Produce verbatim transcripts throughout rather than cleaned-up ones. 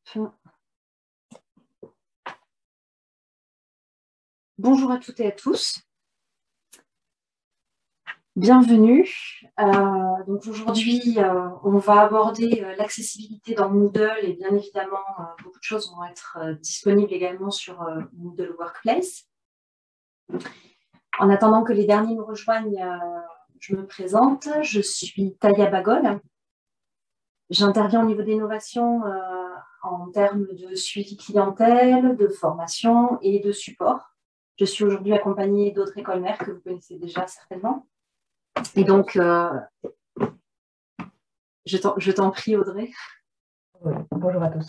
Bonjour à toutes et à tous. Bienvenue. Euh, donc aujourd'hui, euh, on va aborder euh, l'accessibilité dans Moodle et bien évidemment, euh, beaucoup de choses vont être euh, disponibles également sur euh, Moodle Workplace. En attendant que les derniers nous rejoignent, euh, je me présente. Je suis Talia Bagol. J'interviens au niveau d'innovation euh, en termes de suivi clientèle, de formation et de support. Je suis aujourd'hui accompagnée d'Audrey Colmer, que vous connaissez déjà certainement. Et donc, euh, je t'en prie, Audrey. Oui, bonjour à tous.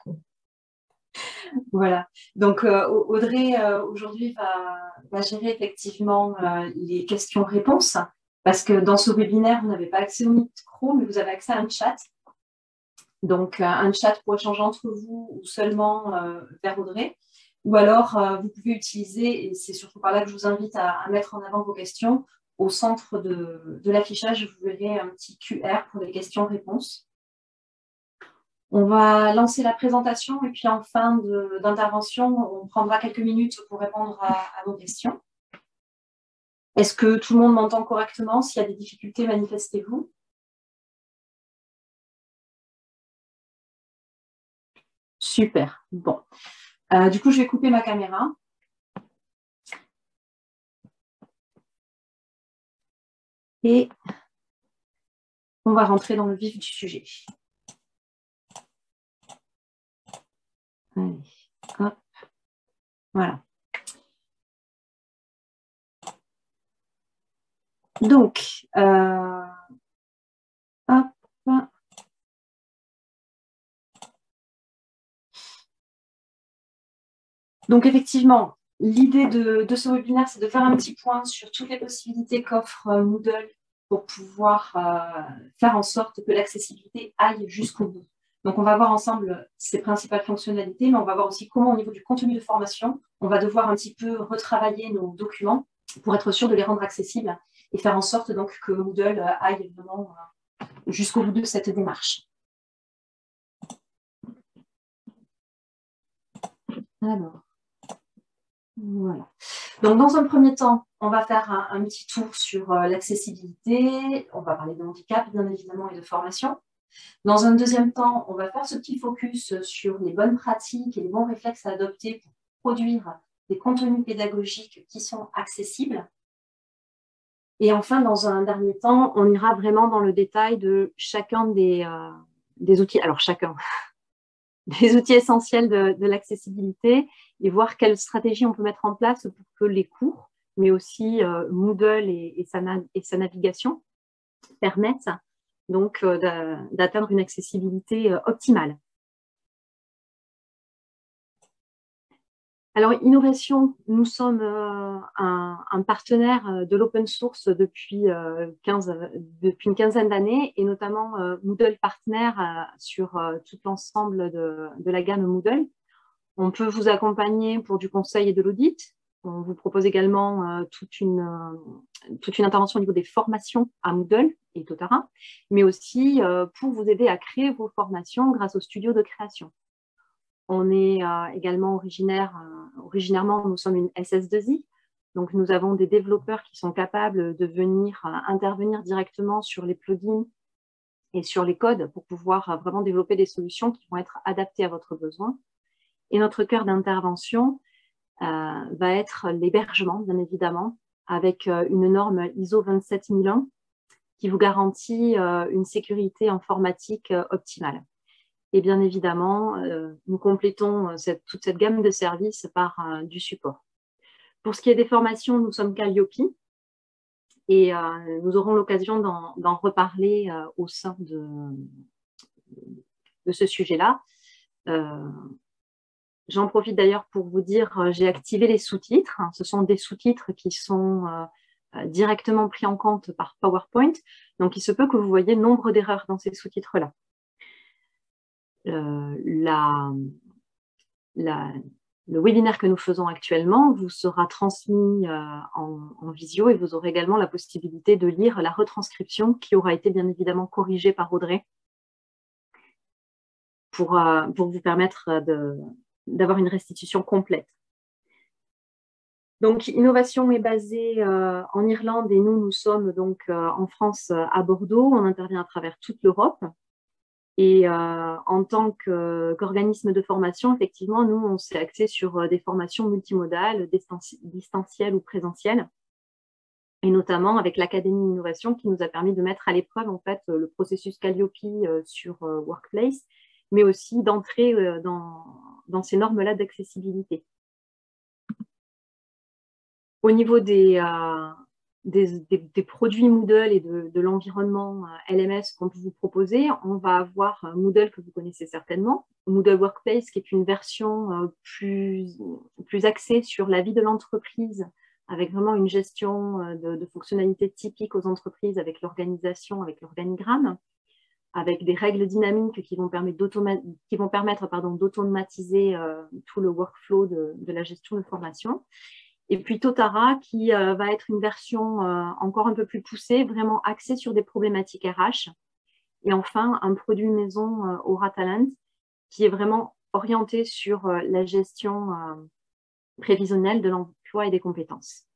Voilà. Donc, euh, Audrey, euh, aujourd'hui, va, va gérer effectivement euh, les questions-réponses, parce que dans ce webinaire, vous n'avez pas accès au micro, mais vous avez accès à un chat. Donc, euh, un chat pour échanger entre vous ou seulement euh, vers Audrey. Ou alors, euh, vous pouvez utiliser, et c'est surtout par là que je vous invite à, à mettre en avant vos questions, au centre de, de l'affichage, vous verrez un petit Q R pour les questions-réponses. On va lancer la présentation et puis en fin d'intervention, on prendra quelques minutes pour répondre à, à vos questions. Est-ce que tout le monde m'entend correctement? S'il y a des difficultés, manifestez-vous. Super. Bon. Euh, du coup, je vais couper ma caméra. Et on va rentrer dans le vif du sujet. Allez, hop. Voilà. Donc, euh, hop. Donc, effectivement, l'idée de, de ce webinaire, c'est de faire un petit point sur toutes les possibilités qu'offre Moodle pour pouvoir euh, faire en sorte que l'accessibilité aille jusqu'au bout. Donc, on va voir ensemble ses principales fonctionnalités, mais on va voir aussi comment, au niveau du contenu de formation, on va devoir un petit peu retravailler nos documents pour être sûr de les rendre accessibles et faire en sorte donc que Moodle aille vraiment jusqu'au bout de cette démarche. Alors, voilà. Donc, dans un premier temps, on va faire un, un petit tour sur euh, l'accessibilité. On va parler de handicap, bien évidemment, et de formation. Dans un deuxième temps, on va faire ce petit focus sur les bonnes pratiques et les bons réflexes à adopter pour produire des contenus pédagogiques qui sont accessibles. Et enfin, dans un dernier temps, on ira vraiment dans le détail de chacun des, euh, des outils. Alors, chacun des outils essentiels de, de l'accessibilité et voir quelles stratégies on peut mettre en place pour que les cours, mais aussi euh, Moodle et, et, sa et sa navigation permettent donc euh, d'atteindre une accessibilité euh, optimale. Alors, Innovation, nous sommes euh, un, un partenaire de l'open source depuis, euh, quinze, depuis une quinzaine d'années et notamment euh, Moodle partenaire euh, sur euh, tout l'ensemble de, de la gamme Moodle. On peut vous accompagner pour du conseil et de l'audit. On vous propose également euh, toute, une, euh, toute une intervention au niveau des formations à Moodle et Totara, mais aussi euh, pour vous aider à créer vos formations grâce au studio de création. On est euh, également originaire, euh, originairement, nous sommes une S S deux I, donc nous avons des développeurs qui sont capables de venir euh, intervenir directement sur les plugins et sur les codes pour pouvoir euh, vraiment développer des solutions qui vont être adaptées à votre besoin. Et notre cœur d'intervention euh, va être l'hébergement, bien évidemment, avec euh, une norme I S O vingt-sept mille un qui vous garantit euh, une sécurité informatique euh, optimale. Et bien évidemment, euh, nous complétons cette, toute cette gamme de services par euh, du support. Pour ce qui est des formations, nous sommes Calliope et euh, nous aurons l'occasion d'en reparler euh, au sein de, de ce sujet-là. Euh, J'en profite d'ailleurs pour vous dire, j'ai activé les sous-titres. Ce sont des sous-titres qui sont euh, directement pris en compte par PowerPoint. Donc, il se peut que vous voyez nombre d'erreurs dans ces sous-titres-là. Euh, la, la, le webinaire que nous faisons actuellement vous sera transmis euh, en, en visio et vous aurez également la possibilité de lire la retranscription qui aura été bien évidemment corrigée par Audrey pour, euh, pour vous permettre d'avoir une restitution complète. Donc, Innovation est basée euh, en Irlande et nous, nous sommes donc euh, en France à Bordeaux. On intervient à travers toute l'Europe. Et euh, en tant qu'organisme de formation, effectivement, nous, on s'est axé sur euh, des formations multimodales, distancielles ou présentielles, et notamment avec l'Académie d'Innovation qui nous a permis de mettre à l'épreuve en fait le processus Calliope euh, sur euh, Workplace, mais aussi d'entrer euh, dans, dans ces normes-là d'accessibilité. Au niveau des, euh, des, des, des produits Moodle et de, de l'environnement L M S qu'on peut vous proposer, on va avoir Moodle que vous connaissez certainement, Moodle Workplace qui est une version euh, plus, plus axée sur la vie de l'entreprise, avec vraiment une gestion euh, de, de fonctionnalités typiques aux entreprises avec l'organisation, avec l'organigramme, avec des règles dynamiques qui vont permettre qui vont permettre d'automatiser euh, tout le workflow de, de la gestion de formation. Et puis Totara, qui euh, va être une version euh, encore un peu plus poussée, vraiment axée sur des problématiques R H. Et enfin, un produit maison euh, Aura Talent, qui est vraiment orienté sur euh, la gestion euh, prévisionnelle de l'emploi et des compétences.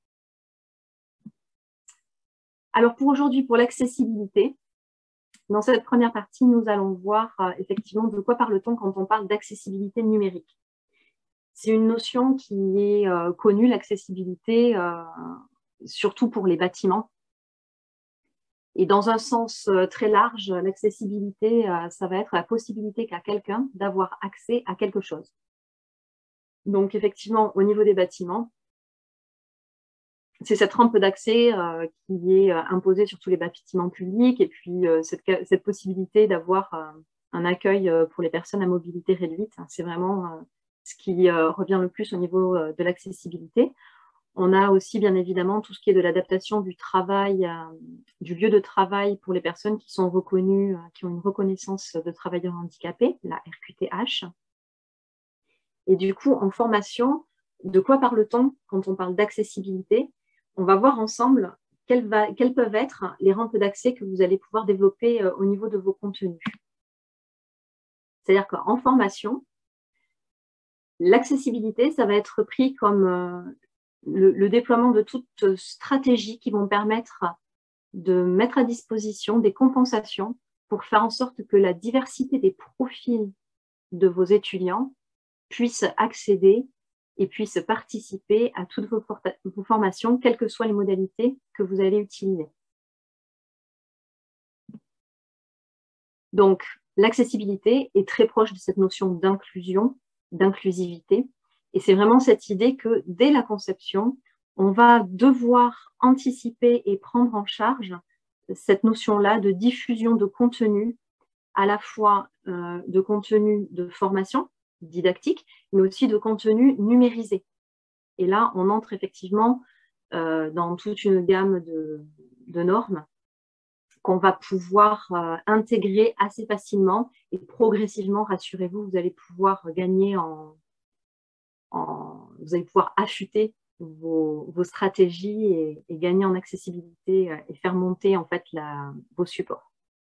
Alors pour aujourd'hui, pour l'accessibilité, dans cette première partie, nous allons voir euh, effectivement de quoi parle-t-on quand on parle d'accessibilité numérique. C'est une notion qui est euh, connue, l'accessibilité, euh, surtout pour les bâtiments. Et dans un sens euh, très large, l'accessibilité, euh, ça va être la possibilité qu'a quelqu'un d'avoir accès à quelque chose. Donc effectivement, au niveau des bâtiments, c'est cette rampe d'accès euh, qui est euh, imposée sur tous les bâtiments publics et puis euh, cette, cette possibilité d'avoir euh, un accueil euh, pour les personnes à mobilité réduite. C'est vraiment euh, ce qui euh, revient le plus au niveau euh, de l'accessibilité. On a aussi bien évidemment tout ce qui est de l'adaptation du travail, euh, du lieu de travail pour les personnes qui sont reconnues, euh, qui ont une reconnaissance de travailleurs handicapés, la R Q T H. Et du coup, en formation, de quoi parle-t-on quand on parle d'accessibilité? On va voir ensemble quelles, va, quelles peuvent être les rampes d'accès que vous allez pouvoir développer euh, au niveau de vos contenus. C'est-à-dire qu'en formation, l'accessibilité, ça va être pris comme euh, le, le déploiement de toutes stratégies qui vont permettre de mettre à disposition des compensations pour faire en sorte que la diversité des profils de vos étudiants puisse accéder et puisse participer à toutes vos, vos formations, quelles que soient les modalités que vous allez utiliser. Donc, l'accessibilité est très proche de cette notion d'inclusion, d'inclusivité. Et c'est vraiment cette idée que dès la conception, on va devoir anticiper et prendre en charge cette notion-là de diffusion de contenu, à la fois euh, de contenu de formation didactique, mais aussi de contenu numérisé. Et là, on entre effectivement euh, dans toute une gamme de, de normes qu'on va pouvoir euh, intégrer assez facilement et progressivement, rassurez-vous, vous allez pouvoir gagner en, en vous allez pouvoir affûter vos, vos stratégies et, et gagner en accessibilité et faire monter en fait la, vos supports.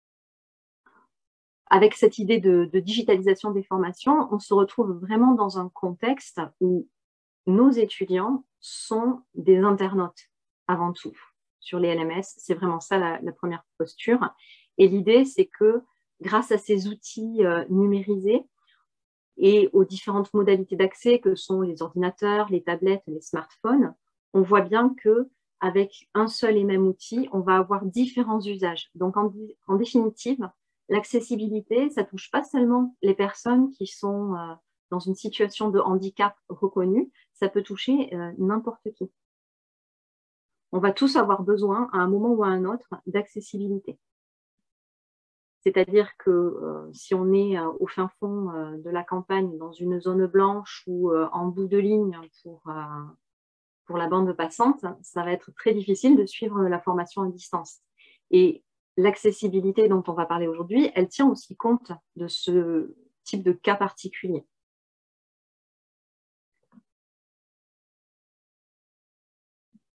Avec cette idée de, de digitalisation des formations, on se retrouve vraiment dans un contexte où nos étudiants sont des internautes avant tout. Sur les L M S, c'est vraiment ça la, la première posture. Et l'idée, c'est que grâce à ces outils euh, numérisés et aux différentes modalités d'accès que sont les ordinateurs, les tablettes, les smartphones, on voit bien que avec un seul et même outil, on va avoir différents usages. Donc, en, en définitive, l'accessibilité, ça ne touche pas seulement les personnes qui sont euh, dans une situation de handicap reconnue, ça peut toucher euh, n'importe qui. On va tous avoir besoin, à un moment ou à un autre, d'accessibilité. C'est-à-dire que euh, si on est euh, au fin fond euh, de la campagne, dans une zone blanche ou euh, en bout de ligne pour, euh, pour la bande passante, ça va être très difficile de suivre la formation à distance. Et l'accessibilité dont on va parler aujourd'hui, elle tient aussi compte de ce type de cas particulier.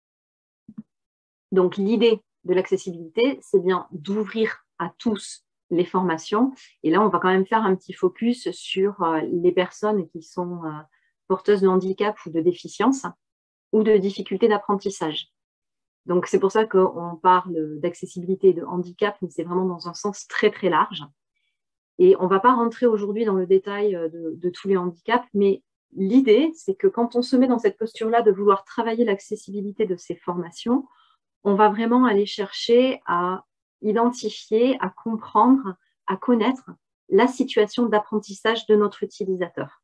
Donc, l'idée de l'accessibilité, c'est bien d'ouvrir à tous les formations. Et là, on va quand même faire un petit focus sur euh, les personnes qui sont euh, porteuses de handicap ou de déficience ou de difficultés d'apprentissage. Donc, c'est pour ça qu'on parle d'accessibilité et de handicap, mais c'est vraiment dans un sens très, très large. Et on ne va pas rentrer aujourd'hui dans le détail de, de tous les handicaps, mais l'idée, c'est que quand on se met dans cette posture-là de vouloir travailler l'accessibilité de ces formations, on va vraiment aller chercher à identifier, à comprendre, à connaître la situation d'apprentissage de notre utilisateur.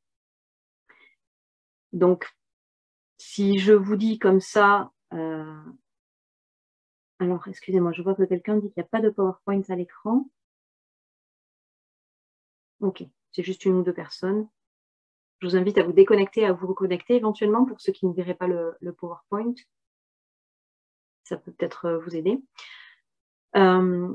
Donc, si je vous dis comme ça, euh, alors excusez-moi, je vois que quelqu'un dit qu'il n'y a pas de PowerPoint à l'écran. Ok, c'est juste une ou deux personnes. Je vous invite à vous déconnecter, à vous reconnecter éventuellement pour ceux qui ne verraient pas le, le PowerPoint. Ça peut peut-être vous aider. Euh,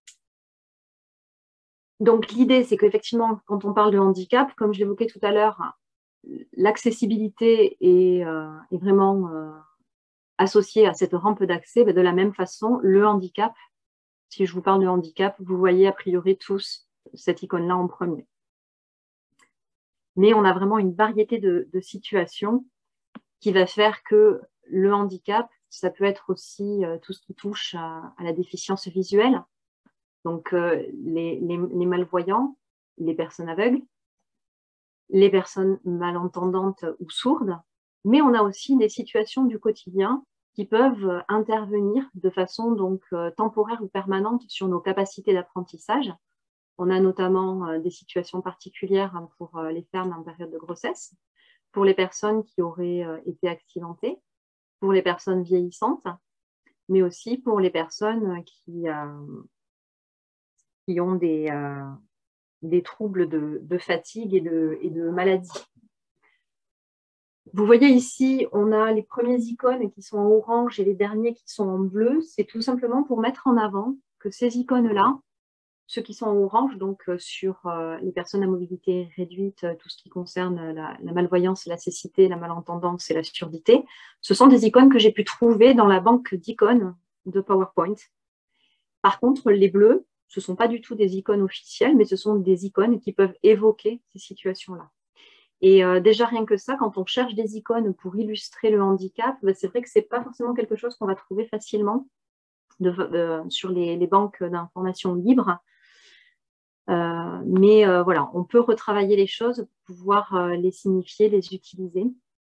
donc, l'idée, c'est qu'effectivement, quand on parle de handicap, comme je l'évoquais tout à l'heure, l'accessibilité est, euh, est vraiment euh, associée à cette rampe d'accès. De la même façon, le handicap, si je vous parle de handicap, vous voyez a priori tous cette icône-là en premier. Mais on a vraiment une variété de, de situations qui va faire que le handicap, ça peut être aussi euh, tout ce qui touche à, à la déficience visuelle, donc euh, les, les, les malvoyants, les personnes aveugles, les personnes malentendantes ou sourdes, mais on a aussi des situations du quotidien qui peuvent intervenir de façon donc euh, temporaire ou permanente sur nos capacités d'apprentissage. On a notamment euh, des situations particulières hein, pour euh, les femmes en période de grossesse, pour les personnes qui auraient euh, été accidentées, pour les personnes vieillissantes, mais aussi pour les personnes qui, euh, qui ont des, euh, des troubles de, de fatigue et de, et de maladie. Vous voyez ici, on a les premières icônes qui sont en orange et les derniers qui sont en bleu. C'est tout simplement pour mettre en avant que ces icônes-là, ceux qui sont en orange, donc euh, sur euh, les personnes à mobilité réduite, euh, tout ce qui concerne la, la malvoyance, la cécité, la malentendance et la surdité, ce sont des icônes que j'ai pu trouver dans la banque d'icônes de PowerPoint. Par contre, les bleus, ce ne sont pas du tout des icônes officielles, mais ce sont des icônes qui peuvent évoquer ces situations-là. Et euh, déjà, rien que ça, quand on cherche des icônes pour illustrer le handicap, ben, c'est vrai que ce n'est pas forcément quelque chose qu'on va trouver facilement de, de, sur les, les banques d'informations libres. Euh, mais euh, voilà, on peut retravailler les choses pour pouvoir euh, les signifier, les utiliser.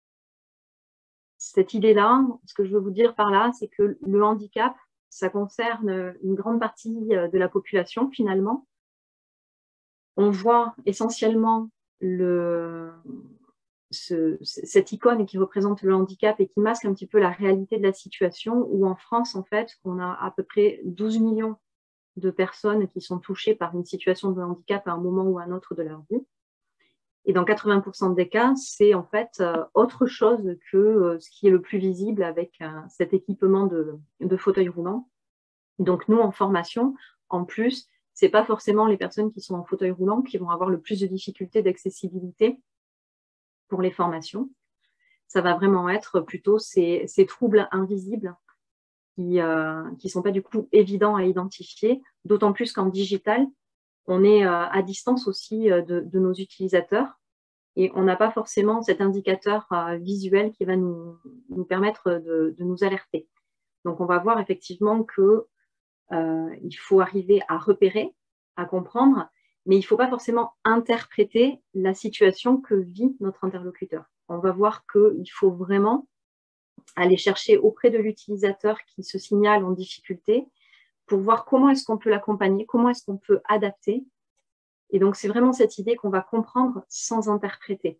Cette idée-là, ce que je veux vous dire par là, c'est que le handicap, ça concerne une grande partie de la population finalement. On voit essentiellement le, ce, cette icône qui représente le handicap et qui masque un petit peu la réalité de la situation où en France, en fait, on a à peu près douze millions de personnes qui sont touchées par une situation de handicap à un moment ou à un autre de leur vie. Et dans quatre-vingts pour cent des cas, c'est en fait euh, autre chose que euh, ce qui est le plus visible avec euh, cet équipement de, de fauteuil roulant. Donc nous, en formation, en plus, c'est pas forcément les personnes qui sont en fauteuil roulant qui vont avoir le plus de difficultés d'accessibilité pour les formations. Ça va vraiment être plutôt ces, ces troubles invisibles qui euh, qui sont pas du coup évidents à identifier, d'autant plus qu'en digital, on est euh, à distance aussi euh, de, de nos utilisateurs et on n'a pas forcément cet indicateur euh, visuel qui va nous, nous permettre de, de nous alerter. Donc, on va voir effectivement que euh, il faut arriver à repérer, à comprendre, mais il ne faut pas forcément interpréter la situation que vit notre interlocuteur. On va voir qu'il faut vraiment aller chercher auprès de l'utilisateur qui se signale en difficulté pour voir comment est-ce qu'on peut l'accompagner, comment est-ce qu'on peut adapter. Et donc, c'est vraiment cette idée qu'on va comprendre sans interpréter.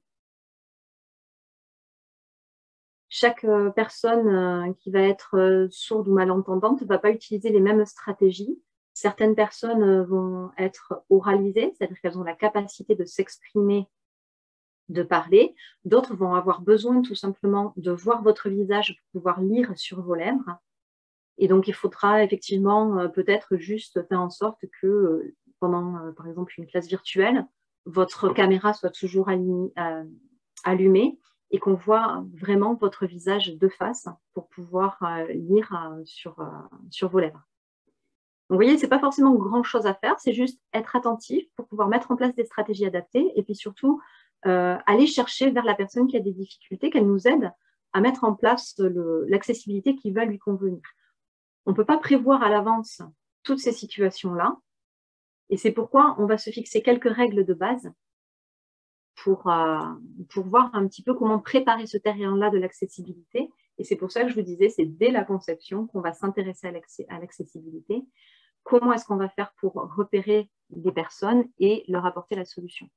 Chaque personne qui va être sourde ou malentendante ne va pas utiliser les mêmes stratégies. Certaines personnes vont être oralisées, c'est-à-dire qu'elles ont la capacité de s'exprimer, de parler. D'autres vont avoir besoin tout simplement de voir votre visage pour pouvoir lire sur vos lèvres. Et donc, il faudra effectivement peut-être juste faire en sorte que pendant, par exemple, une classe virtuelle, votre caméra soit toujours allumée et qu'on voit vraiment votre visage de face pour pouvoir lire sur, sur vos lèvres. vous voyez, ce n'est pas forcément grand-chose à faire, c'est juste être attentif pour pouvoir mettre en place des stratégies adaptées et puis surtout euh, aller chercher vers la personne qui a des difficultés, qu'elle nous aide à mettre en place l'accessibilité qui va lui convenir. On ne peut pas prévoir à l'avance toutes ces situations-là et c'est pourquoi on va se fixer quelques règles de base pour, euh, pour voir un petit peu comment préparer ce terrain-là de l'accessibilité. Et c'est pour ça que je vous disais, c'est dès la conception qu'on va s'intéresser à l'accessibilité. Comment est-ce qu'on va faire pour repérer des personnes et leur apporter la solution.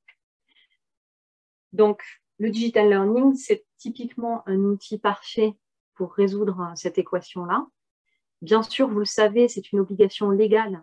Donc, le digital learning, c'est typiquement un outil parfait pour résoudre cette équation-là. Bien sûr, vous le savez, c'est une obligation légale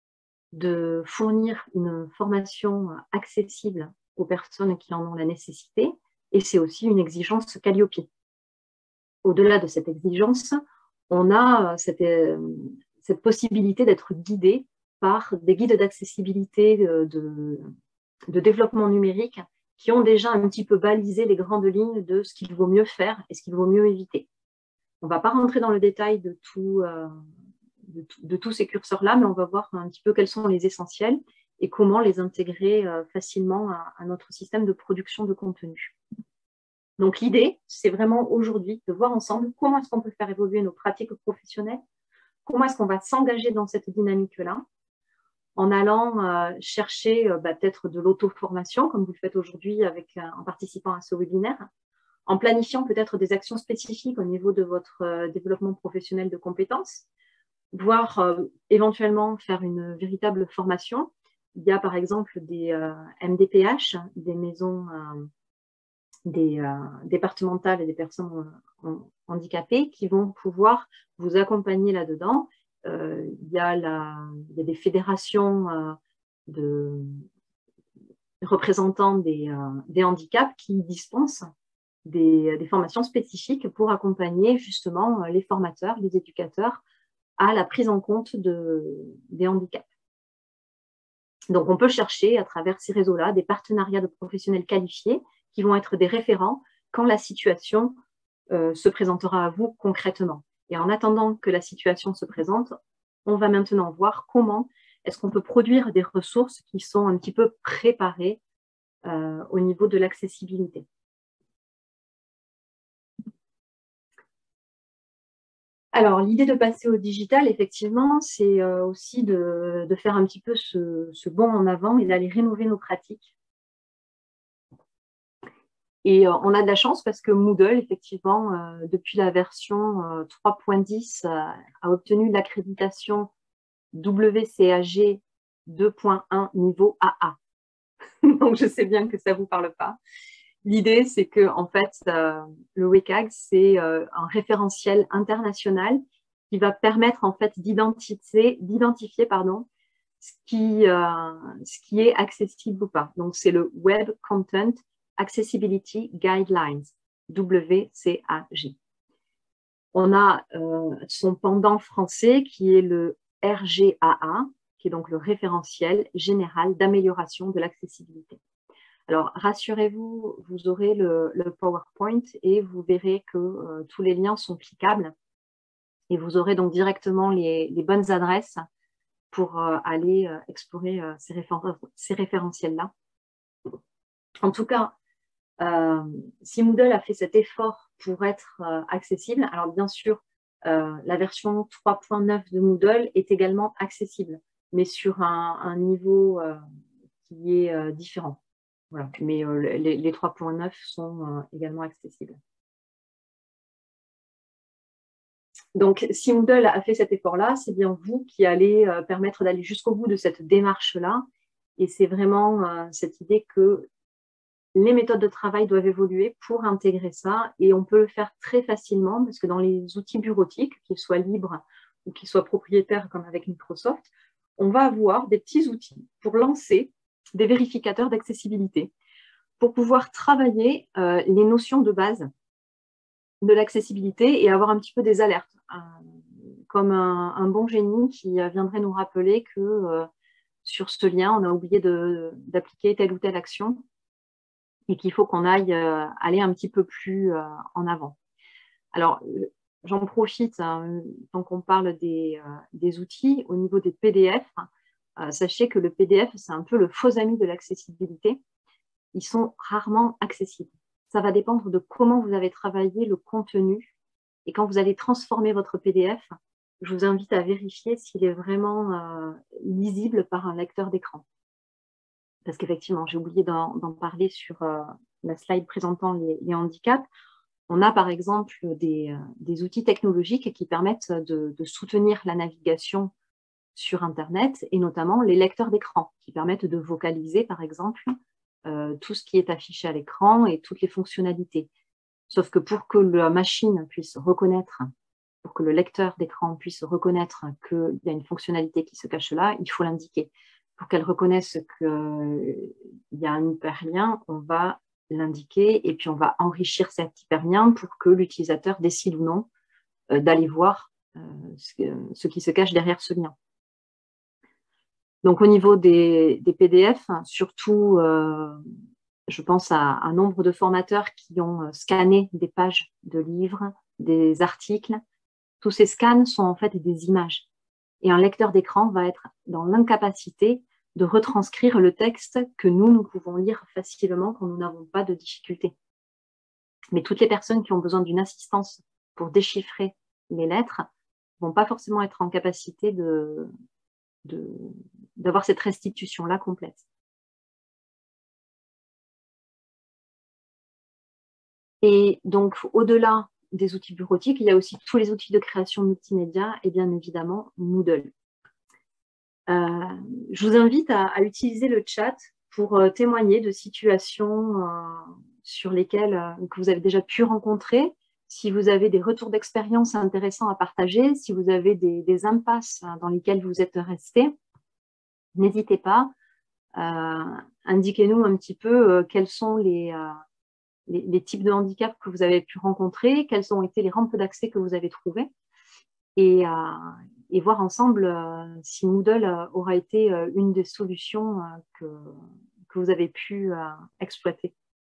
de fournir une formation accessible aux personnes qui en ont la nécessité, et c'est aussi une exigence Calliope. Au-delà de cette exigence, on a cette, cette possibilité d'être guidé par des guides d'accessibilité, de, de, de développement numérique qui ont déjà un petit peu balisé les grandes lignes de ce qu'il vaut mieux faire et ce qu'il vaut mieux éviter. On ne va pas rentrer dans le détail de, tout, euh, de, tout, de tous ces curseurs-là, mais on va voir un petit peu quels sont les essentiels et comment les intégrer euh, facilement à, à notre système de production de contenu. Donc l'idée, c'est vraiment aujourd'hui de voir ensemble comment est-ce qu'on peut faire évoluer nos pratiques professionnelles, comment est-ce qu'on va s'engager dans cette dynamique-là, en allant euh, chercher euh, bah, peut-être de l'auto-formation, comme vous le faites aujourd'hui avec, euh, en participant à ce webinaire, en planifiant peut-être des actions spécifiques au niveau de votre euh, développement professionnel de compétences, voire euh, éventuellement faire une véritable formation. Il y a par exemple des euh, M D P H, des maisons euh, des, euh, départementales et des personnes euh, handicapées qui vont pouvoir vous accompagner là-dedans. Euh, il, y a la, il y a des fédérations euh, de représentants des, euh, des handicaps qui dispensent des, des formations spécifiques pour accompagner justement les formateurs, les éducateurs à la prise en compte de, des handicaps. Donc, on peut chercher à travers ces réseaux-là des partenariats de professionnels qualifiés qui vont être des référents quand la situation euh, se présentera à vous concrètement. Et en attendant que la situation se présente, on va maintenant voir comment est-ce qu'on peut produire des ressources qui sont un petit peu préparées euh, au niveau de l'accessibilité. Alors, l'idée de passer au digital, effectivement, c'est euh, aussi de, de faire un petit peu ce, ce bond en avant et d'aller rénover nos pratiques. Et euh, on a de la chance parce que Moodle, effectivement, euh, depuis la version euh, trois point dix, euh, a obtenu l'accréditation W C A G deux point un niveau A A. Donc, je sais bien que ça ne vous parle pas. L'idée, c'est que en fait, euh, le W C A G, c'est euh, un référentiel international qui va permettre en fait d'identifier, d'identifier pardon, ce qui, euh, ce qui est accessible ou pas. Donc, c'est le Web Content Accessibility Guidelines, W C A G. On a euh, son pendant français qui est le R G A A, qui est donc le référentiel général d'amélioration de l'accessibilité. Alors, rassurez-vous, vous aurez le, le PowerPoint et vous verrez que euh, tous les liens sont cliquables et vous aurez donc directement les, les bonnes adresses pour euh, aller euh, explorer euh, ces, référen ces référentiels-là. En tout cas, euh, si Moodle a fait cet effort pour être euh, accessible, alors bien sûr, euh, la version trois point neuf de Moodle est également accessible, mais sur un, un niveau euh, qui est euh, différent. Voilà. Mais euh, les, les trois point neuf sont euh, également accessibles. Donc, si Moodle a fait cet effort-là, c'est bien vous qui allez euh, permettre d'aller jusqu'au bout de cette démarche-là. Et c'est vraiment euh, cette idée que les méthodes de travail doivent évoluer pour intégrer ça. Et on peut le faire très facilement parce que dans les outils bureautiques, qu'ils soient libres ou qu'ils soient propriétaires comme avec Microsoft, on va avoir des petits outils pour lancer des vérificateurs d'accessibilité, pour pouvoir travailler euh, les notions de base de l'accessibilité et avoir un petit peu des alertes, euh, comme un, un bon génie qui viendrait nous rappeler que euh, sur ce lien, on a oublié d'appliquer telle ou telle action et qu'il faut qu'on aille euh, aller un petit peu plus euh, en avant. Alors, j'en profite, hein, tant qu'on parle des, euh, des outils, au niveau des P D F, euh, sachez que le P D F, c'est un peu le faux ami de l'accessibilité. Ils sont rarement accessibles. Ça va dépendre de comment vous avez travaillé le contenu. Et quand vous allez transformer votre P D F, je vous invite à vérifier s'il est vraiment euh, lisible par un lecteur d'écran. Parce qu'effectivement, j'ai oublié d'en parler sur euh, la slide présentant les, les handicaps. On a par exemple des, euh, des outils technologiques qui permettent de, de soutenir la navigation sur Internet, et notamment les lecteurs d'écran, qui permettent de vocaliser, par exemple, euh, tout ce qui est affiché à l'écran et toutes les fonctionnalités. Sauf que pour que la machine puisse reconnaître, pour que le lecteur d'écran puisse reconnaître qu'il y a une fonctionnalité qui se cache là, il faut l'indiquer. Pour qu'elle reconnaisse qu'il y a un hyperlien, on va l'indiquer et puis on va enrichir cet hyperlien pour que l'utilisateur décide ou non euh, d'aller voir euh, ce, ce qui se cache derrière ce lien. Donc, au niveau des, des P D F, surtout, euh, je pense à un nombre de formateurs qui ont scanné des pages de livres, des articles. Tous ces scans sont en fait des images. Et un lecteur d'écran va être dans l'incapacité de retranscrire le texte que nous, nous pouvons lire facilement quand nous n'avons pas de difficulté. Mais toutes les personnes qui ont besoin d'une assistance pour déchiffrer les lettres ne vont pas forcément être en capacité de, de, d'avoir cette restitution-là complète. Et donc, au-delà des outils bureautiques, il y a aussi tous les outils de création multimédia et bien évidemment Moodle. Euh, je vous invite à, à utiliser le chat pour euh, témoigner de situations euh, sur lesquelles euh, que vous avez déjà pu rencontrer. Si vous avez des retours d'expérience intéressants à partager, si vous avez des, des impasses dans lesquelles vous êtes resté, n'hésitez pas. Euh, indiquez-nous un petit peu euh, quels sont les, euh, les, les types de handicaps que vous avez pu rencontrer, quelles ont été les rampes d'accès que vous avez trouvées, et, euh, et voir ensemble euh, si Moodle euh, aura été euh, une des solutions euh, que, que vous avez pu euh, exploiter.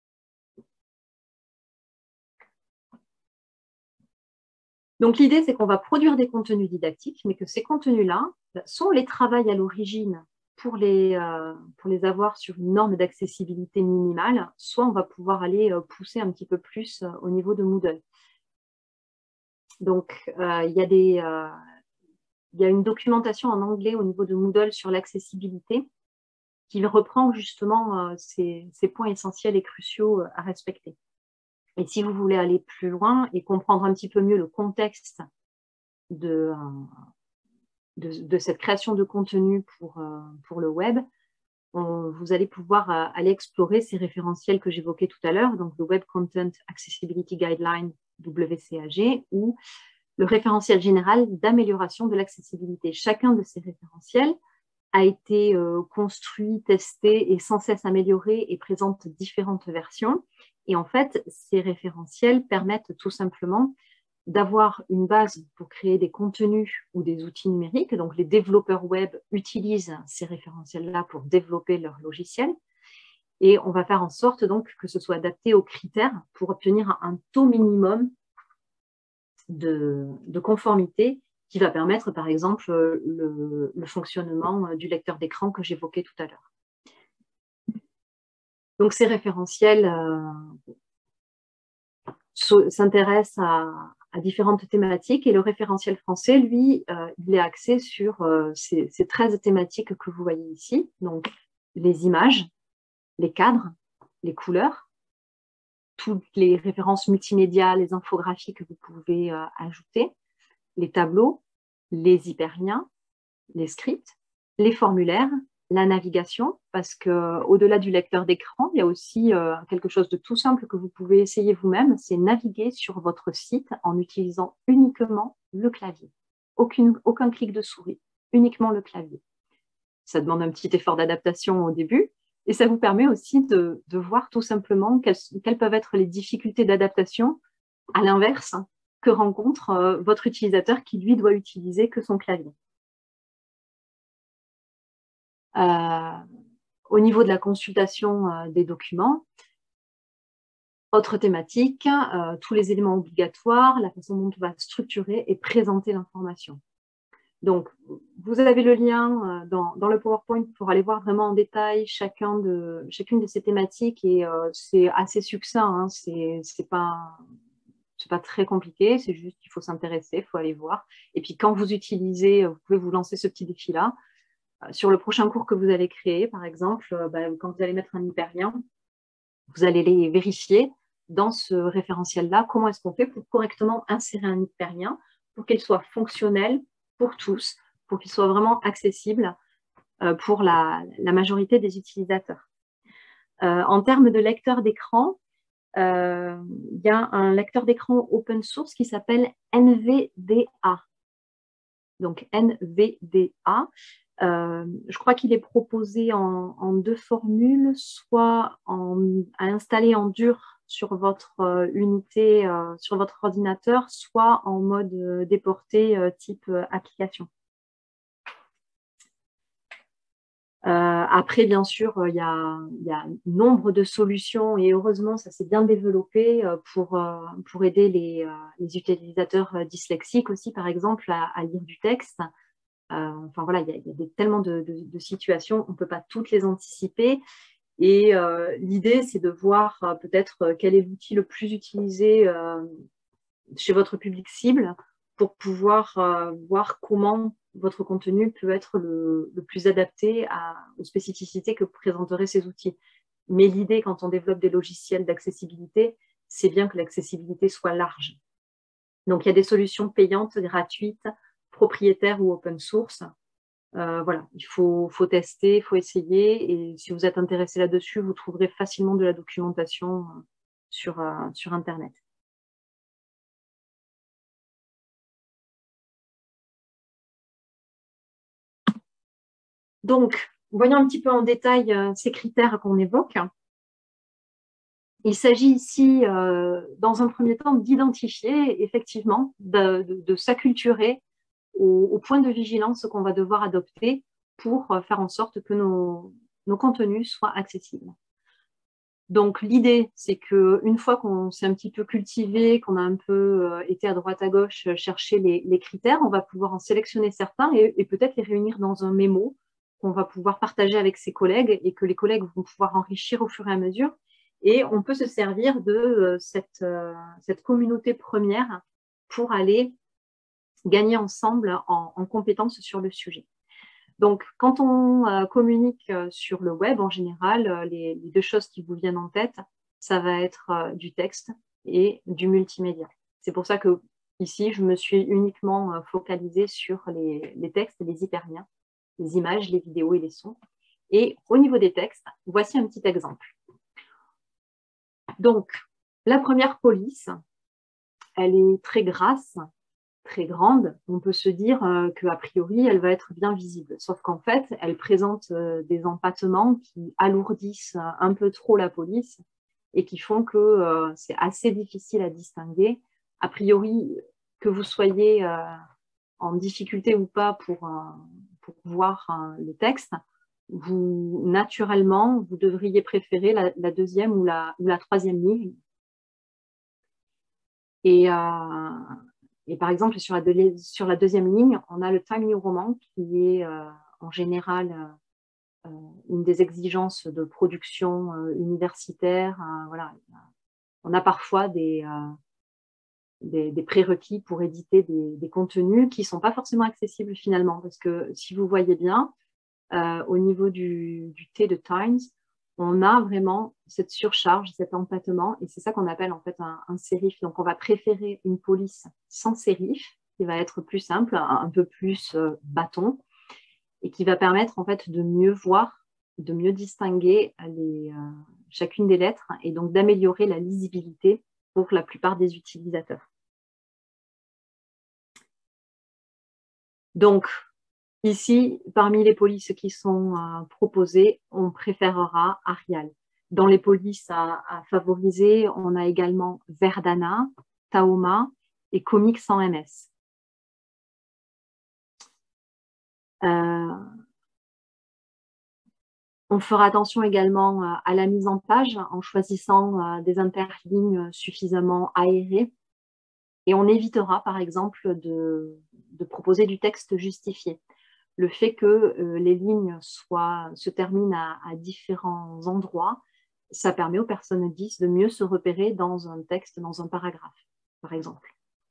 Donc l'idée, c'est qu'on va produire des contenus didactiques, mais que ces contenus-là, soit on les travaille à l'origine pour les, euh, pour les avoir sur une norme d'accessibilité minimale, soit on va pouvoir aller euh, pousser un petit peu plus euh, au niveau de Moodle. Donc, euh, il y a des, euh, il y a une documentation en anglais au niveau de Moodle sur l'accessibilité qui reprend justement euh, ces, ces points essentiels et cruciaux euh, à respecter. Et si vous voulez aller plus loin et comprendre un petit peu mieux le contexte de, de, de cette création de contenu pour, euh, pour le web, on, vous allez pouvoir euh, aller explorer ces référentiels que j'évoquais tout à l'heure, donc le Web Content Accessibility Guideline, W C A G, ou le référentiel général d'amélioration de l'accessibilité. Chacun de ces référentiels a été euh, construit, testé et sans cesse amélioré et présente différentes versions. Et en fait, ces référentiels permettent tout simplement d'avoir une base pour créer des contenus ou des outils numériques. Donc, les développeurs web utilisent ces référentiels-là pour développer leur logiciel. Et on va faire en sorte donc que ce soit adapté aux critères pour obtenir un taux minimum de, de conformité qui va permettre, par exemple, le, le fonctionnement du lecteur d'écran que j'évoquais tout à l'heure. Donc, ces référentiels euh, s'intéressent à, à différentes thématiques et le référentiel français, lui, euh, il est axé sur euh, ces, ces treize thématiques que vous voyez ici. Donc, les images, les cadres, les couleurs, toutes les références multimédia, les infographies que vous pouvez euh, ajouter, les tableaux, les hyperliens, les scripts, les formulaires, la navigation, parce qu'au-delà du lecteur d'écran, il y a aussi euh, quelque chose de tout simple que vous pouvez essayer vous-même, c'est naviguer sur votre site en utilisant uniquement le clavier. Aucune, aucun clic de souris, uniquement le clavier. Ça demande un petit effort d'adaptation au début, et ça vous permet aussi de, de voir tout simplement quelles, quelles peuvent être les difficultés d'adaptation à l'inverse que rencontre euh, votre utilisateur qui, lui, doit utiliser que son clavier. Euh, au niveau de la consultation euh, des documents, Autre thématique, euh, tous les éléments obligatoires, la façon dont on va structurer et présenter l'information. Donc, vous avez le lien euh, dans, dans le PowerPoint pour aller voir vraiment en détail chacun de, chacune de ces thématiques et euh, c'est assez succinct, hein, c'est c'est pas, c'est pas très compliqué, c'est juste qu'il faut s'intéresser, il faut aller voir. Et puis quand vous utilisez, vous pouvez vous lancer ce petit défi-là. Euh, sur le prochain cours que vous allez créer, par exemple, euh, bah, quand vous allez mettre un hyperlien, vous allez les vérifier dans ce référentiel-là, comment est-ce qu'on fait pour correctement insérer un hyperlien pour qu'il soit fonctionnel pour tous, pour qu'il soit vraiment accessible euh, pour la, la majorité des utilisateurs. Euh, en termes de lecteur d'écran, euh, il y a un lecteur d'écran open source qui s'appelle N V D A. Donc N V D A. Euh, je crois qu'il est proposé en, en deux formules, soit en, à installer en dur sur votre euh, unité, euh, sur votre ordinateur, soit en mode euh, déporté euh, type euh, application. Euh, après, bien sûr, il y a, il y a nombre de solutions et heureusement, ça s'est bien développé euh, pour, euh, pour aider les, euh, les utilisateurs dyslexiques aussi, par exemple, à, à lire du texte. Euh, enfin voilà, il y a, il y a des, tellement de, de, de situations, on ne peut pas toutes les anticiper. Et euh, l'idée, c'est de voir euh, peut-être euh, quel est l'outil le plus utilisé euh, chez votre public cible pour pouvoir euh, voir comment votre contenu peut être le, le plus adapté à, aux spécificités que présenteraient ces outils. Mais l'idée, quand on développe des logiciels d'accessibilité, c'est bien que l'accessibilité soit large. Donc, il y a des solutions payantes, gratuites, propriétaires ou open source. Euh, voilà, il faut, faut tester, il faut essayer. Et si vous êtes intéressé là-dessus, vous trouverez facilement de la documentation euh, sur, euh, sur Internet. Donc, voyons un petit peu en détail euh, ces critères qu'on évoque. Il s'agit ici, euh, dans un premier temps, d'identifier, effectivement, de, de, de s'acculturer au, au point de vigilance qu'on va devoir adopter pour euh, faire en sorte que nos, nos contenus soient accessibles. Donc, l'idée, c'est qu'une fois qu'on s'est un petit peu cultivé, qu'on a un peu euh, été à droite à gauche chercher les, les critères, on va pouvoir en sélectionner certains et, et peut-être les réunir dans un mémo qu'on va pouvoir partager avec ses collègues et que les collègues vont pouvoir enrichir au fur et à mesure. Et on peut se servir de euh, cette, euh, cette communauté première pour aller gagner ensemble en, en compétences sur le sujet. Donc, quand on euh, communique euh, sur le web, en général, euh, les, les deux choses qui vous viennent en tête, ça va être euh, du texte et du multimédia. C'est pour ça que ici, je me suis uniquement euh, focalisée sur les, les textes, les hyperliens, les images, les vidéos et les sons. Et au niveau des textes, voici un petit exemple. Donc, la première police, elle est très grasse, très grande, on peut se dire euh, qu'a priori, elle va être bien visible. Sauf qu'en fait, elle présente euh, des empattements qui alourdissent un peu trop la police et qui font que euh, c'est assez difficile à distinguer. A priori, que vous soyez euh, en difficulté ou pas pour, euh, pour voir euh, le texte, vous, naturellement, vous devriez préférer la, la deuxième ou la, ou la troisième ligne. Et, euh, et par exemple, sur la, de, sur la deuxième ligne, on a le Time New Roman qui est euh, en général euh, une des exigences de production euh, universitaire. Euh, voilà. On a parfois des, euh, des, des prérequis pour éditer des, des contenus qui ne sont pas forcément accessibles finalement. Parce que si vous voyez bien, euh, au niveau du, du T de Times, on a vraiment cette surcharge, cet empattement, et c'est ça qu'on appelle en fait un, un sérif. Donc, on va préférer une police sans sérif, qui va être plus simple, un, un peu plus euh, bâton, et qui va permettre en fait de mieux voir, de mieux distinguer les, euh, chacune des lettres, et donc d'améliorer la lisibilité pour la plupart des utilisateurs. Donc, ici, parmi les polices qui sont euh, proposées, on préférera Arial. Dans les polices à, à favoriser, on a également Verdana, Taoma et Comics sans M S. Euh, On fera attention également à la mise en page en choisissant des interlignes suffisamment aérées. Et on évitera, par exemple, de, de proposer du texte justifié. Le fait que euh, les lignes soient, se terminent à, à différents endroits, ça permet aux personnes dix de mieux se repérer dans un texte, dans un paragraphe, par exemple.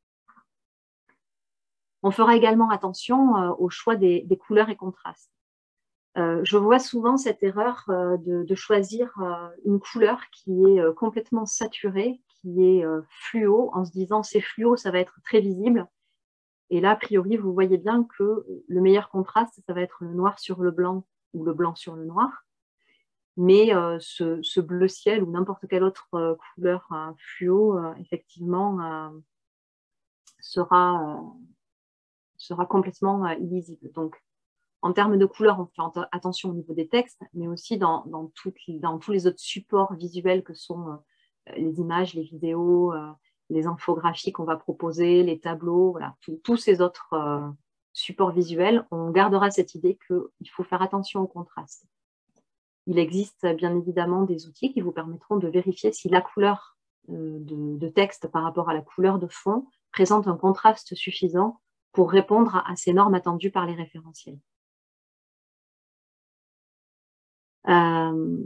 On fera également attention euh, au choix des, des couleurs et contrastes. Euh, je vois souvent cette erreur euh, de, de choisir euh, une couleur qui est euh, complètement saturée, qui est euh, fluo, en se disant c'est fluo, ça va être très visible. Et là, a priori, vous voyez bien que le meilleur contraste, ça va être le noir sur le blanc ou le blanc sur le noir. Mais euh, ce, ce bleu ciel ou n'importe quelle autre euh, couleur euh, fluo, euh, effectivement, euh, sera, euh, sera complètement euh, illisible. Donc, en termes de couleurs, on fait attention au niveau des textes, mais aussi dans, dans, toutes, dans tous les autres supports visuels que sont euh, les images, les vidéos, euh, les infographies qu'on va proposer, les tableaux, voilà, tous ces autres euh, supports visuels, on gardera cette idée qu'il faut faire attention au contraste. Il existe bien évidemment des outils qui vous permettront de vérifier si la couleur euh, de, de texte par rapport à la couleur de fond présente un contraste suffisant pour répondre à, à ces normes attendues par les référentiels. Euh,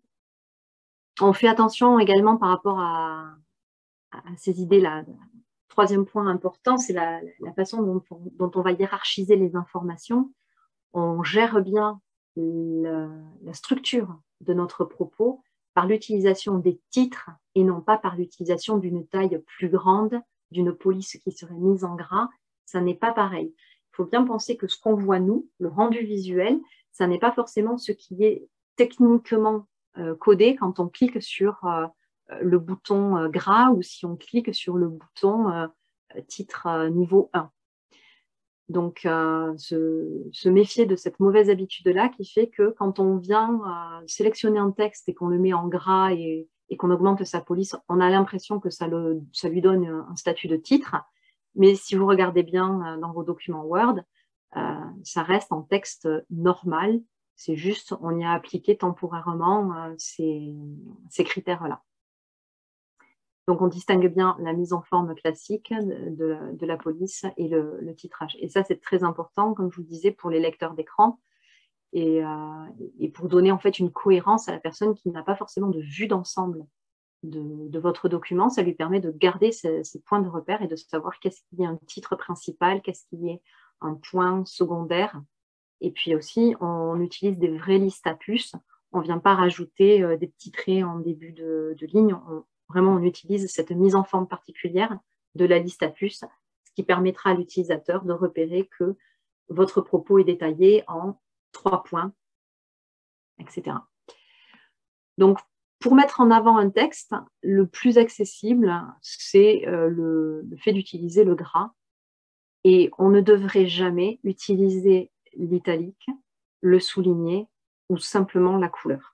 on fait attention également par rapport à, à ces idées-là. Troisième point important, c'est la, la façon dont on, dont on va hiérarchiser les informations. On gère bien le, la structure de notre propos par l'utilisation des titres et non pas par l'utilisation d'une taille plus grande, d'une police qui serait mise en gras. Ça n'est pas pareil. Il faut bien penser que ce qu'on voit, nous, le rendu visuel, ça n'est pas forcément ce qui est techniquement euh, codé quand on clique sur euh, le bouton euh, gras ou si on clique sur le bouton euh, titre euh, niveau un. Donc, euh, se, se méfier de cette mauvaise habitude-là qui fait que quand on vient euh, sélectionner un texte et qu'on le met en gras et, et qu'on augmente sa police, on a l'impression que ça, le, ça lui donne un statut de titre. Mais si vous regardez bien euh, dans vos documents Word, euh, ça reste en texte normal. C'est juste, on y a appliqué temporairement euh, ces, ces critères-là. Donc, on distingue bien la mise en forme classique de, de la police et le, le titrage. Et ça, c'est très important, comme je vous disais, pour les lecteurs d'écran et, euh, et pour donner en fait une cohérence à la personne qui n'a pas forcément de vue d'ensemble de, de votre document. Ça lui permet de garder ces, ces points de repère et de savoir qu'est-ce qui est un titre principal, qu'est-ce qui est un point secondaire. Et puis aussi, on utilise des vraies listes à puces. On ne vient pas rajouter euh, des petits traits en début de, de ligne. On, Vraiment, on utilise cette mise en forme particulière de la liste à puces, ce qui permettra à l'utilisateur de repérer que votre propos est détaillé en trois points, et cetera. Donc, pour mettre en avant un texte, le plus accessible, c'est euh, le, le fait d'utiliser le gras. Et on ne devrait jamais utiliser l'italique, le souligné ou simplement la couleur.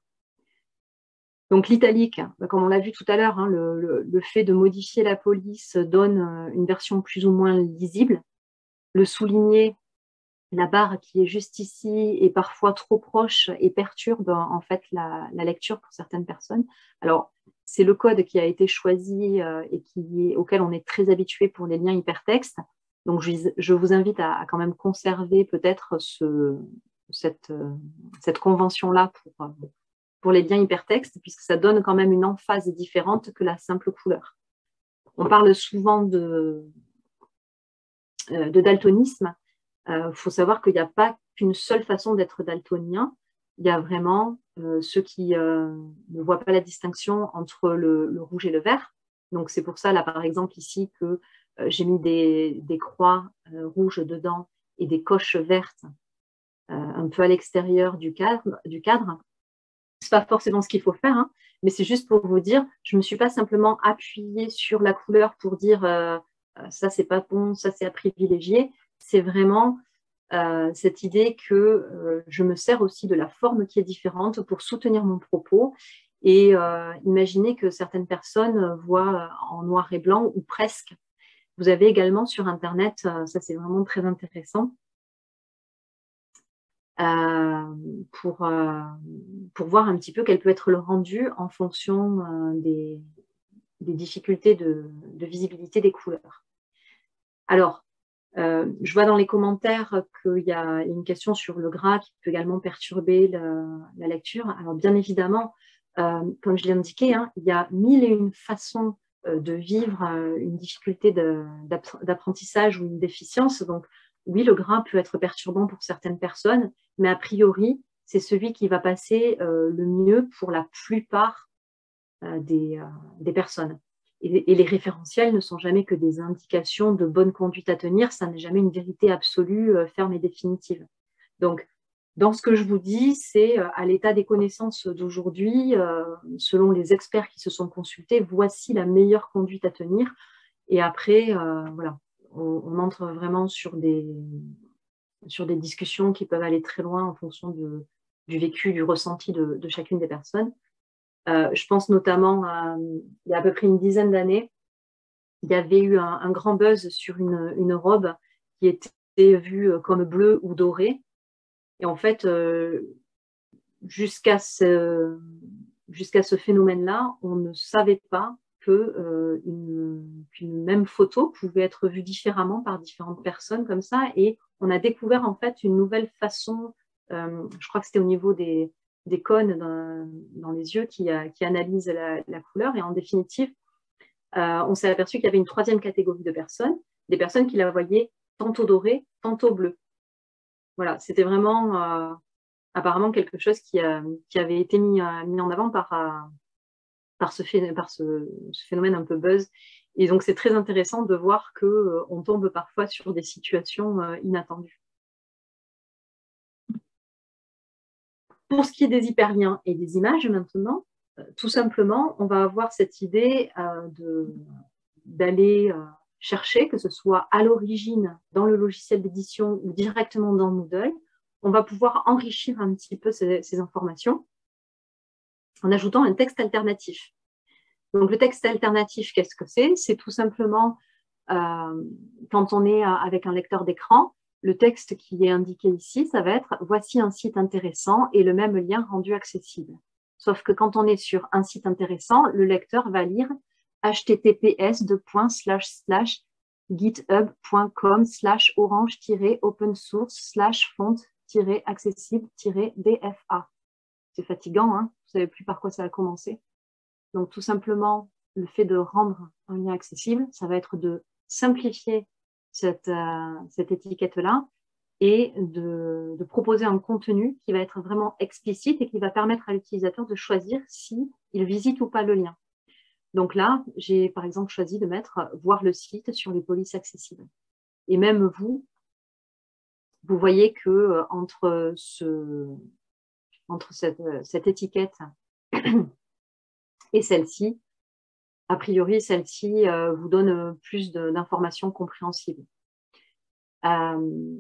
Donc l'italique, comme on l'a vu tout à l'heure, hein, le, le, le fait de modifier la police donne une version plus ou moins lisible. Le souligné, la barre qui est juste ici est parfois trop proche et perturbe en fait la, la lecture pour certaines personnes. Alors c'est le code qui a été choisi euh, et qui est, auquel on est très habitué pour les liens hypertextes. Donc je, je vous invite à, à quand même conserver peut-être ce, cette, euh, cette convention-là pour euh, pour les liens hypertextes, puisque ça donne quand même une emphase différente que la simple couleur. On parle souvent de, euh, de daltonisme. Il euh, faut savoir qu'il n'y a pas qu'une seule façon d'être daltonien. Il y a vraiment euh, ceux qui euh, ne voient pas la distinction entre le, le rouge et le vert. Donc c'est pour ça, là, par exemple, ici, que euh, j'ai mis des, des croix euh, rouges dedans et des coches vertes euh, un peu à l'extérieur du cadre, du cadre. C'est pas forcément ce qu'il faut faire, hein, mais c'est juste pour vous dire, je me suis pas simplement appuyée sur la couleur pour dire euh, ça c'est pas bon, ça c'est à privilégier. C'est vraiment euh, cette idée que euh, je me sers aussi de la forme qui est différente pour soutenir mon propos et euh, imaginez que certaines personnes voient en noir et blanc ou presque. Vous avez également sur Internet, ça c'est vraiment très intéressant, euh, pour, euh, pour voir un petit peu quel peut être le rendu en fonction euh, des, des difficultés de, de visibilité des couleurs. Alors, euh, je vois dans les commentaires qu'il y a une question sur le gras qui peut également perturber le, la lecture. Alors, bien évidemment, euh, comme je l'ai indiqué, hein, il y a mille et une façons euh, de vivre euh, une difficulté d'apprentissage ou une déficience. Donc, oui, le gras peut être perturbant pour certaines personnes, mais a priori, c'est celui qui va passer euh, le mieux pour la plupart euh, des, euh, des personnes. Et, et les référentiels ne sont jamais que des indications de bonne conduite à tenir, ça n'est jamais une vérité absolue, euh, ferme et définitive. Donc, dans ce que je vous dis, c'est euh, à l'état des connaissances d'aujourd'hui, euh, selon les experts qui se sont consultés, voici la meilleure conduite à tenir. Et après, euh, voilà, on, on entre vraiment sur des, sur des discussions qui peuvent aller très loin en fonction de, du vécu, du ressenti de, de chacune des personnes. Euh, je pense notamment à, il y a à peu près une dizaine d'années, il y avait eu un, un grand buzz sur une, une robe qui était vue comme bleue ou dorée. Et en fait, euh, jusqu'à ce, jusqu'à ce phénomène-là, on ne savait pas que euh, une, qu'une même photo pouvait être vue différemment par différentes personnes comme ça. Et on a découvert en fait une nouvelle façon, euh, je crois que c'était au niveau des, des cônes dans, dans les yeux qui, a, qui analysent la, la couleur. Et en définitive, euh, on s'est aperçu qu'il y avait une troisième catégorie de personnes, des personnes qui la voyaient tantôt dorée, tantôt bleue. Voilà, c'était vraiment euh, apparemment quelque chose qui, a, qui avait été mis, euh, mis en avant par, euh, par, ce, phé par ce, ce phénomène un peu buzz. Et donc, c'est très intéressant de voir qu'on euh, tombe parfois sur des situations euh, inattendues. Pour ce qui est des hyperliens et des images maintenant, euh, tout simplement, on va avoir cette idée euh, d'aller euh, chercher, que ce soit à l'origine dans le logiciel d'édition ou directement dans Moodle, on va pouvoir enrichir un petit peu ces, ces informations en ajoutant un texte alternatif. Donc, le texte alternatif, qu'est-ce que c'est? C'est tout simplement, euh, quand on est avec un lecteur d'écran, le texte qui est indiqué ici, ça va être « Voici un site intéressant » et le même lien rendu accessible. Sauf que quand on est sur un site intéressant, le lecteur va lire h t t p s github point com slash orange open source slash font accessible d f a. C'est fatigant, hein? Vous ne savez plus par quoi ça a commencé. Donc, tout simplement, le fait de rendre un lien accessible, ça va être de simplifier cette, euh, cette étiquette-là et de, de proposer un contenu qui va être vraiment explicite et qui va permettre à l'utilisateur de choisir s'il visite ou pas le lien. Donc là, j'ai par exemple choisi de mettre « Voir le site sur les polices accessibles ». Et même vous, vous voyez que euh, entre, ce, entre cette, cette étiquette et celle-ci, a priori, celle-ci euh, vous donne plus d'informations compréhensibles. Euh,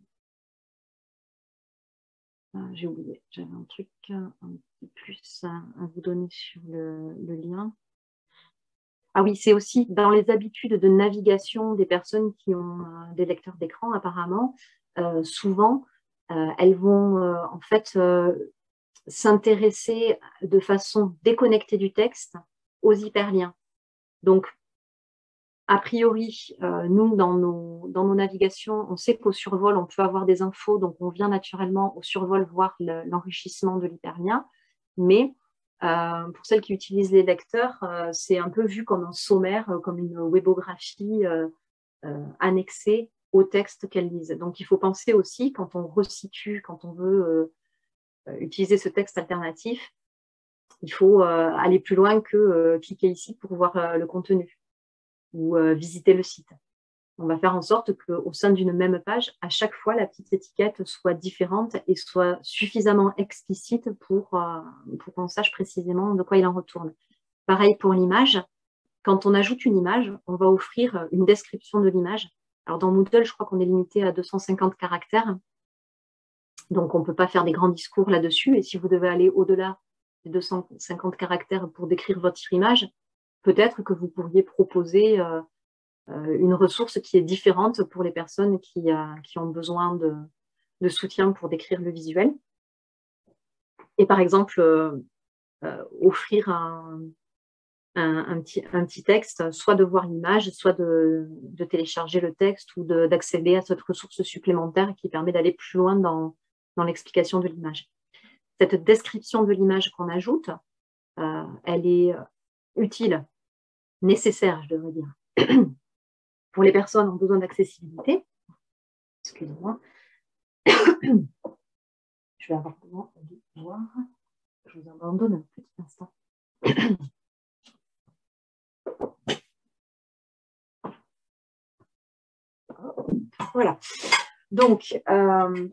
J'ai oublié, j'avais un truc un petit plus à, à vous donner sur le, le lien. Ah oui, c'est aussi dans les habitudes de navigation des personnes qui ont euh, des lecteurs d'écran, apparemment, euh, souvent, euh, elles vont euh, en fait euh, s'intéresser de façon déconnectée du texte aux hyperliens. Donc, a priori, euh, nous, dans nos, dans nos navigations, on sait qu'au survol, on peut avoir des infos, donc on vient naturellement au survol voir l'enrichissement de l'hyperlien, mais euh, pour celles qui utilisent les lecteurs, euh, c'est un peu vu comme un sommaire, euh, comme une webographie euh, euh, annexée au texte qu'elles lisent. Donc, il faut penser aussi, quand on resitue, quand on veut euh, utiliser ce texte alternatif, il faut euh, aller plus loin que euh, cliquer ici pour voir euh, le contenu ou euh, visiter le site. On va faire en sorte qu'au sein d'une même page, à chaque fois, la petite étiquette soit différente et soit suffisamment explicite pour, euh, pour qu'on sache précisément de quoi il en retourne. Pareil pour l'image. Quand on ajoute une image, on va offrir une description de l'image. Alors dans Moodle, je crois qu'on est limité à deux cent cinquante caractères. Donc, on ne peut pas faire des grands discours là-dessus. Et si vous devez aller au-delà des deux cent cinquante caractères pour décrire votre image, peut-être que vous pourriez proposer euh, une ressource qui est différente pour les personnes qui, euh, qui ont besoin de, de soutien pour décrire le visuel. Et par exemple, euh, euh, offrir un, un, un, petit, un petit texte, soit de voir l'image, soit de, de télécharger le texte ou d'accéder à cette ressource supplémentaire qui permet d'aller plus loin dans, dans l'explication de l'image. Cette description de l'image qu'on ajoute, euh, elle est utile, nécessaire, je devrais dire, pour les personnes en besoin d'accessibilité. Excusez-moi. Je vais avoir besoin de voir. Je vous abandonne un petit instant. Voilà. Donc, euh,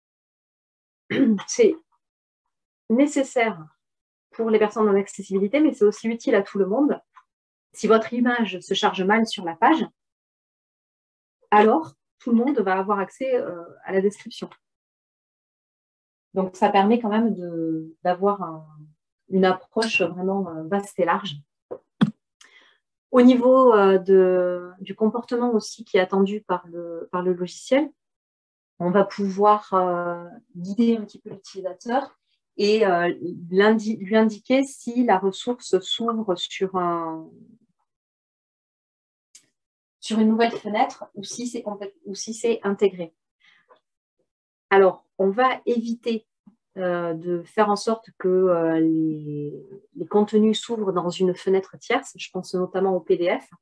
c'est nécessaire pour les personnes en accessibilité, mais c'est aussi utile à tout le monde. Si votre image se charge mal sur la page, alors tout le monde va avoir accès euh, à la description. Donc, ça permet quand même d'avoir un, une approche vraiment euh, vaste et large. Au niveau euh, de, du comportement aussi qui est attendu par le, par le logiciel, on va pouvoir euh, guider un petit peu l'utilisateur et euh, lui indiquer si la ressource s'ouvre sur, un, sur une nouvelle fenêtre ou si c'est ou si c'est intégré. Alors, on va éviter euh, de faire en sorte que euh, les, les contenus s'ouvrent dans une fenêtre tierce. Je pense notamment au P D F.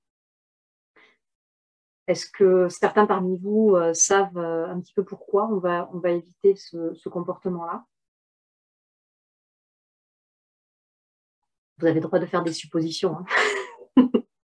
Est-ce que certains parmi vous euh, savent euh, un petit peu pourquoi on va, on va éviter ce, ce comportement-là? Vous avez le droit de faire des suppositions. Hein.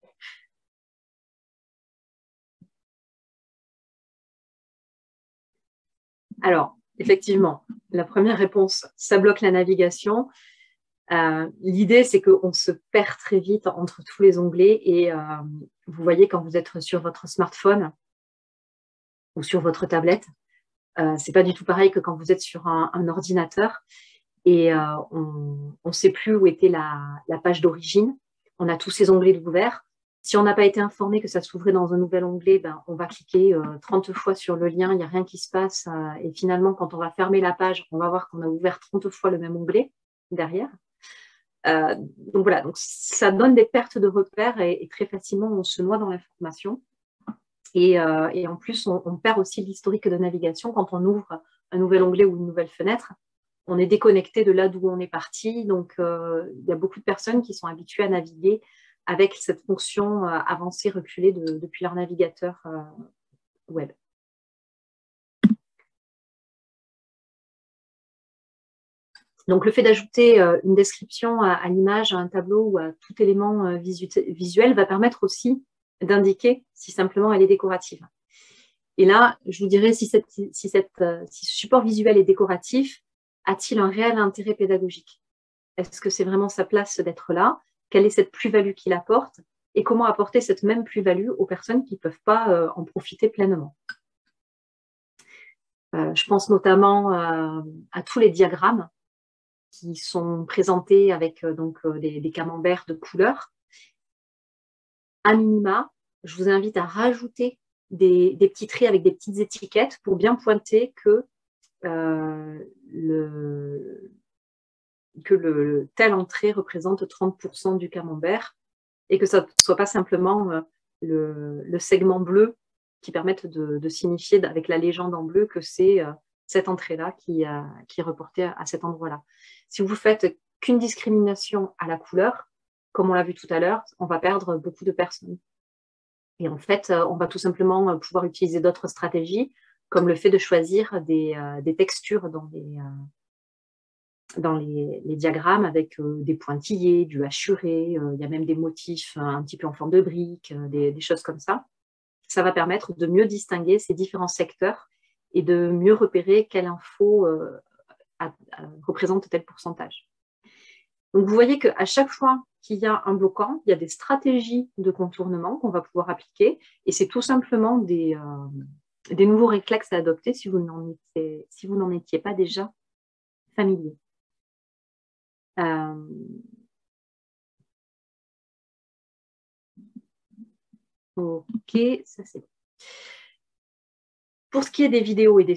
Alors, effectivement, la première réponse, ça bloque la navigation. Euh, L'idée, c'est qu'on se perd très vite entre tous les onglets et euh, vous voyez quand vous êtes sur votre smartphone ou sur votre tablette, euh, c'est pas du tout pareil que quand vous êtes sur un, un ordinateur et euh, on ne sait plus où était la, la page d'origine. On a tous ces onglets ouverts. Si on n'a pas été informé que ça s'ouvrait dans un nouvel onglet, ben, on va cliquer euh, trente fois sur le lien, il n'y a rien qui se passe. Euh, et finalement, quand on va fermer la page, on va voir qu'on a ouvert trente fois le même onglet derrière. Euh, donc voilà, donc ça donne des pertes de repères et, et très facilement, on se noie dans l'information. Et, euh, et en plus, on, on perd aussi l'historique de navigation quand on ouvre un nouvel onglet ou une nouvelle fenêtre. On est déconnecté de là d'où on est parti. Donc, euh, il y a beaucoup de personnes qui sont habituées à naviguer avec cette fonction euh, avancée, reculée de, depuis leur navigateur euh, web. Donc, le fait d'ajouter euh, une description à, à l'image, à un tableau ou à tout élément euh, visu visuel va permettre aussi d'indiquer si simplement elle est décorative. Et là, je vous dirais si, cette, si, cette, euh, si ce support visuel est décoratif, a-t-il un réel intérêt pédagogique? Est-ce que c'est vraiment sa place d'être là? Quelle est cette plus-value qu'il apporte? Et comment apporter cette même plus-value aux personnes qui ne peuvent pas euh, en profiter pleinement? euh, Je pense notamment euh, à tous les diagrammes qui sont présentés avec euh, donc, euh, des, des camemberts de couleurs. À minima, je vous invite à rajouter des, des petits traits avec des petites étiquettes pour bien pointer que euh, le, que le, telle entrée représente trente pour cent du camembert et que ça ne soit pas simplement euh, le, le segment bleu qui permette de, de signifier avec la légende en bleu que c'est euh, cette entrée-là qui, euh, qui est reportée à, à cet endroit-là. Si vous faites qu'une discrimination à la couleur, comme on l'a vu tout à l'heure, on va perdre beaucoup de personnes. Et en fait, on va tout simplement pouvoir utiliser d'autres stratégies, comme le fait de choisir des, euh, des textures dans les, euh, dans les, les diagrammes avec euh, des pointillés, du hachuré, euh, il y a même des motifs un petit peu en forme de briques, euh, des, des choses comme ça. Ça va permettre de mieux distinguer ces différents secteurs et de mieux repérer quelle info euh, a, a, représente tel pourcentage. Donc, vous voyez qu'à chaque fois qu'il y a un bloquant, il y a des stratégies de contournement qu'on va pouvoir appliquer et c'est tout simplement des, euh, des nouveaux réflexes à adopter si vous n'en étiez, si vous n'en étiez pas déjà familier. Euh... Ok, ça c'est bon. Pour ce qui est des vidéos et des sons,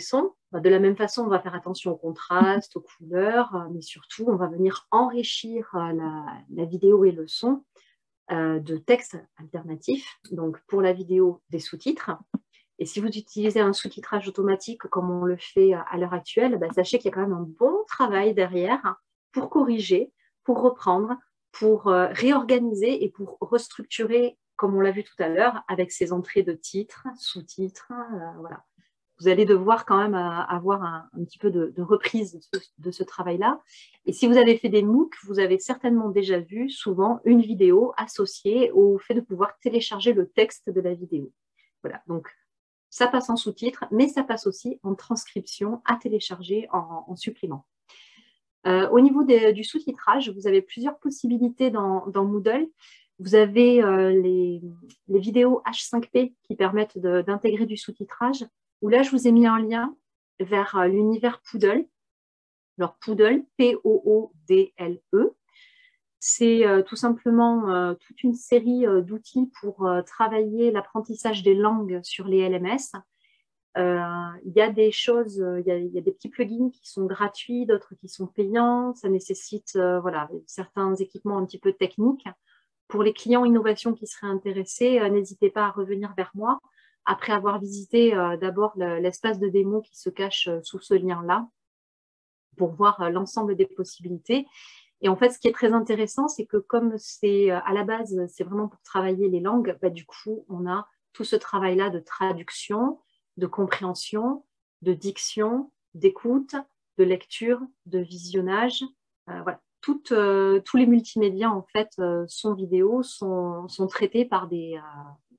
De la même façon, on va faire attention au contraste, aux couleurs, mais surtout, on va venir enrichir la, la vidéo et le son euh, de textes alternatifs. Donc, pour la vidéo, des sous-titres. Et si vous utilisez un sous-titrage automatique comme on le fait à l'heure actuelle, bah, sachez qu'il y a quand même un bon travail derrière pour corriger, pour reprendre, pour euh, réorganiser et pour restructurer, comme on l'a vu tout à l'heure, avec ces entrées de titres, sous-titres, euh, voilà. Vous allez devoir quand même avoir un, un petit peu de, de reprise de ce, de ce travail-là. Et si vous avez fait des MOOC, vous avez certainement déjà vu souvent une vidéo associée au fait de pouvoir télécharger le texte de la vidéo. Voilà, donc ça passe en sous-titres, mais ça passe aussi en transcription à télécharger en, en supprimant. Euh, au niveau des, du sous-titrage, vous avez plusieurs possibilités dans, dans Moodle. Vous avez euh, les, les vidéos H cinq P qui permettent d'intégrer du sous-titrage, où là, je vous ai mis un lien vers euh, l'univers Poodle. Alors, Poodle, P O O D L E, c'est euh, tout simplement euh, toute une série euh, d'outils pour euh, travailler l'apprentissage des langues sur les L M S. Euh, il y a des choses, euh, il, y a, il y a des petits plugins qui sont gratuits, d'autres qui sont payants. Ça nécessite euh, voilà, certains équipements un petit peu techniques. Pour les clients innovation qui seraient intéressés, euh, n'hésitez pas à revenir vers moi après avoir visité euh, d'abord l'espace de démo qui se cache euh, sous ce lien-là pour voir euh, l'ensemble des possibilités. Et en fait, ce qui est très intéressant, c'est que comme c'est à la base, c'est vraiment pour travailler les langues, bah, du coup, on a tout ce travail-là de traduction, de compréhension, de diction, d'écoute, de lecture, de visionnage. Euh, voilà. Toutes, euh, tous les multimédias, en fait, euh, sont vidéo, sont, sont traités par des, euh,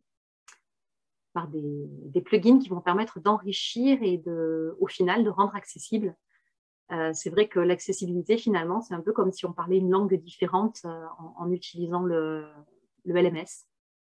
par des, des plugins qui vont permettre d'enrichir et de, au final de rendre accessible. Euh, c'est vrai que l'accessibilité, finalement, c'est un peu comme si on parlait une langue différente euh, en, en utilisant le, le L M S.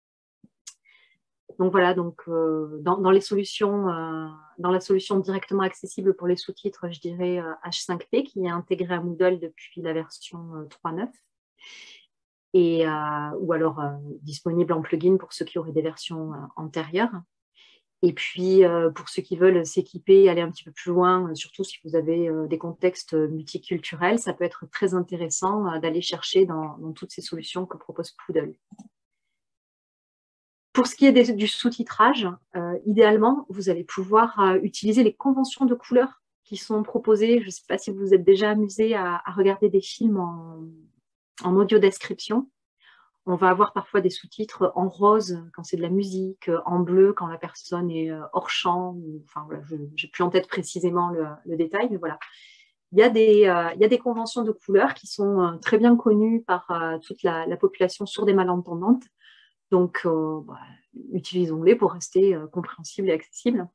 Donc voilà, donc, euh, dans, dans, les solutions, euh, dans la solution directement accessible pour les sous-titres, je dirais euh, H cinq P qui est intégré à Moodle depuis la version euh, trois point neuf. Et, euh, ou alors euh, disponible en plugin pour ceux qui auraient des versions euh, antérieures. Et puis, euh, pour ceux qui veulent s'équiper, aller un petit peu plus loin, euh, surtout si vous avez euh, des contextes multiculturels, ça peut être très intéressant euh, d'aller chercher dans, dans toutes ces solutions que propose Poodle. Pour ce qui est des, du sous-titrage, euh, idéalement, vous allez pouvoir euh, utiliser les conventions de couleurs qui sont proposées. Je ne sais pas si vous vous êtes déjà amusé à, à regarder des films en, en audio description. On va avoir parfois des sous-titres en rose quand c'est de la musique, en bleu quand la personne est hors champ. Enfin, voilà, je n'ai plus en tête précisément le, le détail, mais voilà. Il y a des, euh, il y a des conventions de couleurs qui sont euh, très bien connues par euh, toute la, la population sourde et malentendante. Donc, euh, bah, utilisons-les pour rester euh, compréhensibles et accessibles.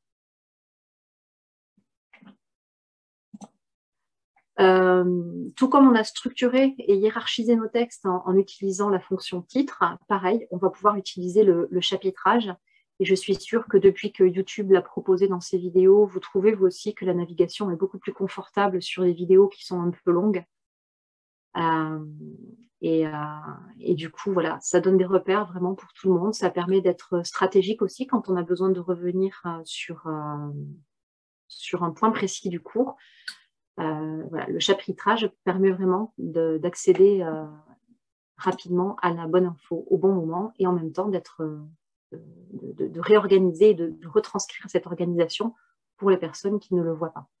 Euh, tout comme on a structuré et hiérarchisé nos textes en, en utilisant la fonction titre, pareil, on va pouvoir utiliser le, le chapitrage. Et je suis sûre que depuis que YouTube l'a proposé dans ses vidéos, vous trouvez vous aussi que la navigation est beaucoup plus confortable sur les vidéos qui sont un peu longues. Euh, et, euh, et du coup, voilà, ça donne des repères vraiment pour tout le monde. Ça permet d'être stratégique aussi quand on a besoin de revenir euh, sur, euh, sur un point précis du cours. Euh, voilà, le chapitrage permet vraiment d'accéder euh, rapidement à la bonne info au bon moment et en même temps d'être euh, de, de, de réorganiser et de, de retranscrire cette organisation pour les personnes qui ne le voient pas.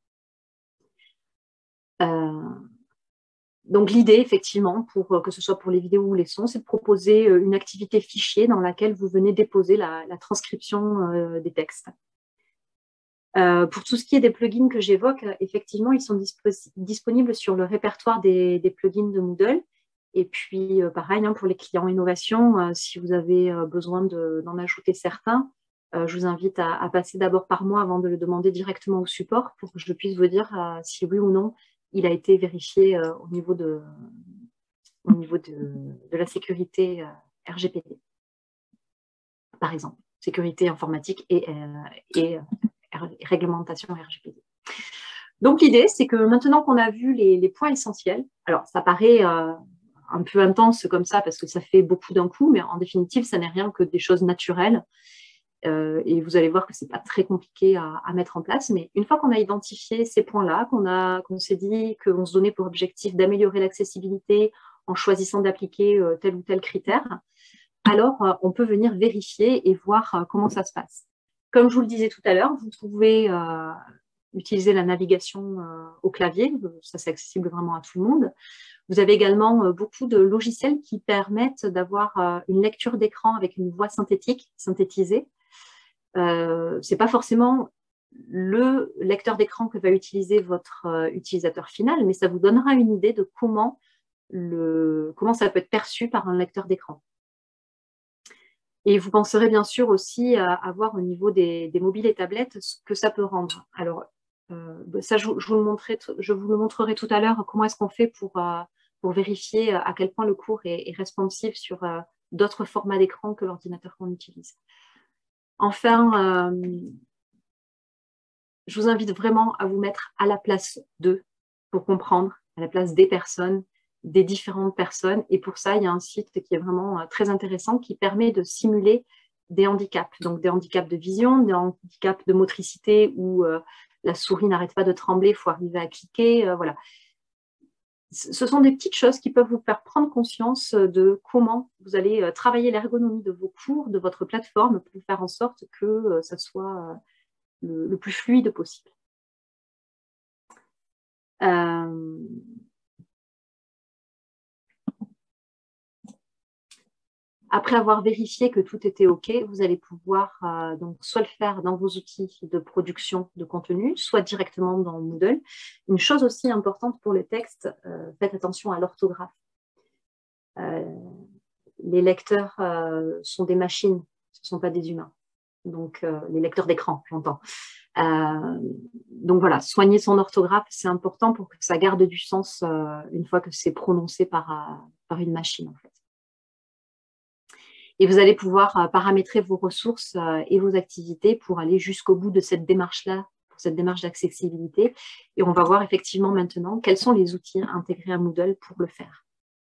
Euh, donc l'idée, effectivement, pour que ce soit pour les vidéos ou les sons, c'est de proposer une activité fichier dans laquelle vous venez déposer la, la transcription euh, des textes. Euh, pour tout ce qui est des plugins que j'évoque, effectivement, ils sont dispo disponibles sur le répertoire des, des plugins de Moodle. Et puis, euh, pareil, hein, pour les clients innovation, euh, si vous avez euh, besoin d'en ajouter certains, euh, je vous invite à, à passer d'abord par moi avant de le demander directement au support pour que je puisse vous dire euh, si oui ou non il a été vérifié euh, au niveau de, au niveau de, de la sécurité euh, R G P D, par exemple, sécurité informatique et, euh, et réglementation R G P D. Donc, l'idée, c'est que maintenant qu'on a vu les, les points essentiels, alors ça paraît euh, un peu intense comme ça parce que ça fait beaucoup d'un coup, mais en définitive, ça n'est rien que des choses naturelles. Euh, et vous allez voir que ce n'est pas très compliqué à, à mettre en place. Mais une fois qu'on a identifié ces points-là, qu'on a, qu'on s'est dit qu'on se donnait pour objectif d'améliorer l'accessibilité en choisissant d'appliquer euh, tel ou tel critère, alors euh, on peut venir vérifier et voir euh, comment ça se passe. Comme je vous le disais tout à l'heure, vous pouvez euh, utiliser la navigation euh, au clavier. Ça, c'est accessible vraiment à tout le monde. Vous avez également euh, beaucoup de logiciels qui permettent d'avoir euh, une lecture d'écran avec une voix synthétique, synthétisée. Euh, ce n'est pas forcément le lecteur d'écran que va utiliser votre euh, utilisateur final, mais ça vous donnera une idée de comment, le, comment ça peut être perçu par un lecteur d'écran. Et vous penserez bien sûr aussi à, à voir au niveau des, des mobiles et tablettes ce que ça peut rendre. Alors, euh, ça, je, je, vous le montrerai, je vous le montrerai tout à l'heure, comment est-ce qu'on fait pour, euh, pour vérifier à quel point le cours est, est responsive sur euh, d'autres formats d'écran que l'ordinateur qu'on utilise. Enfin, euh, je vous invite vraiment à vous mettre à la place d'eux pour comprendre, à la place des personnes, des différentes personnes. Et pour ça, il y a un site qui est vraiment euh, très intéressant qui permet de simuler des handicaps. Donc, des handicaps de vision, des handicaps de motricité où euh, la souris n'arrête pas de trembler, il faut arriver à cliquer. Euh, voilà. Ce sont des petites choses qui peuvent vous faire prendre conscience de comment vous allez travailler l'ergonomie de vos cours, de votre plateforme, pour faire en sorte que ça soit le, le plus fluide possible. Euh... Après avoir vérifié que tout était OK, vous allez pouvoir euh, donc soit le faire dans vos outils de production de contenu, soit directement dans Moodle. Une chose aussi importante pour les textes, euh, faites attention à l'orthographe. Euh, les lecteurs euh, sont des machines, ce ne sont pas des humains. Donc, euh, les lecteurs d'écran, j'entends. Euh, donc voilà, soigner son orthographe, c'est important pour que ça garde du sens euh, une fois que c'est prononcé par, euh, par une machine, en fait. Et vous allez pouvoir euh, paramétrer vos ressources euh, et vos activités pour aller jusqu'au bout de cette démarche-là, pour cette démarche d'accessibilité. Et on va voir effectivement maintenant quels sont les outils intégrés à Moodle pour le faire.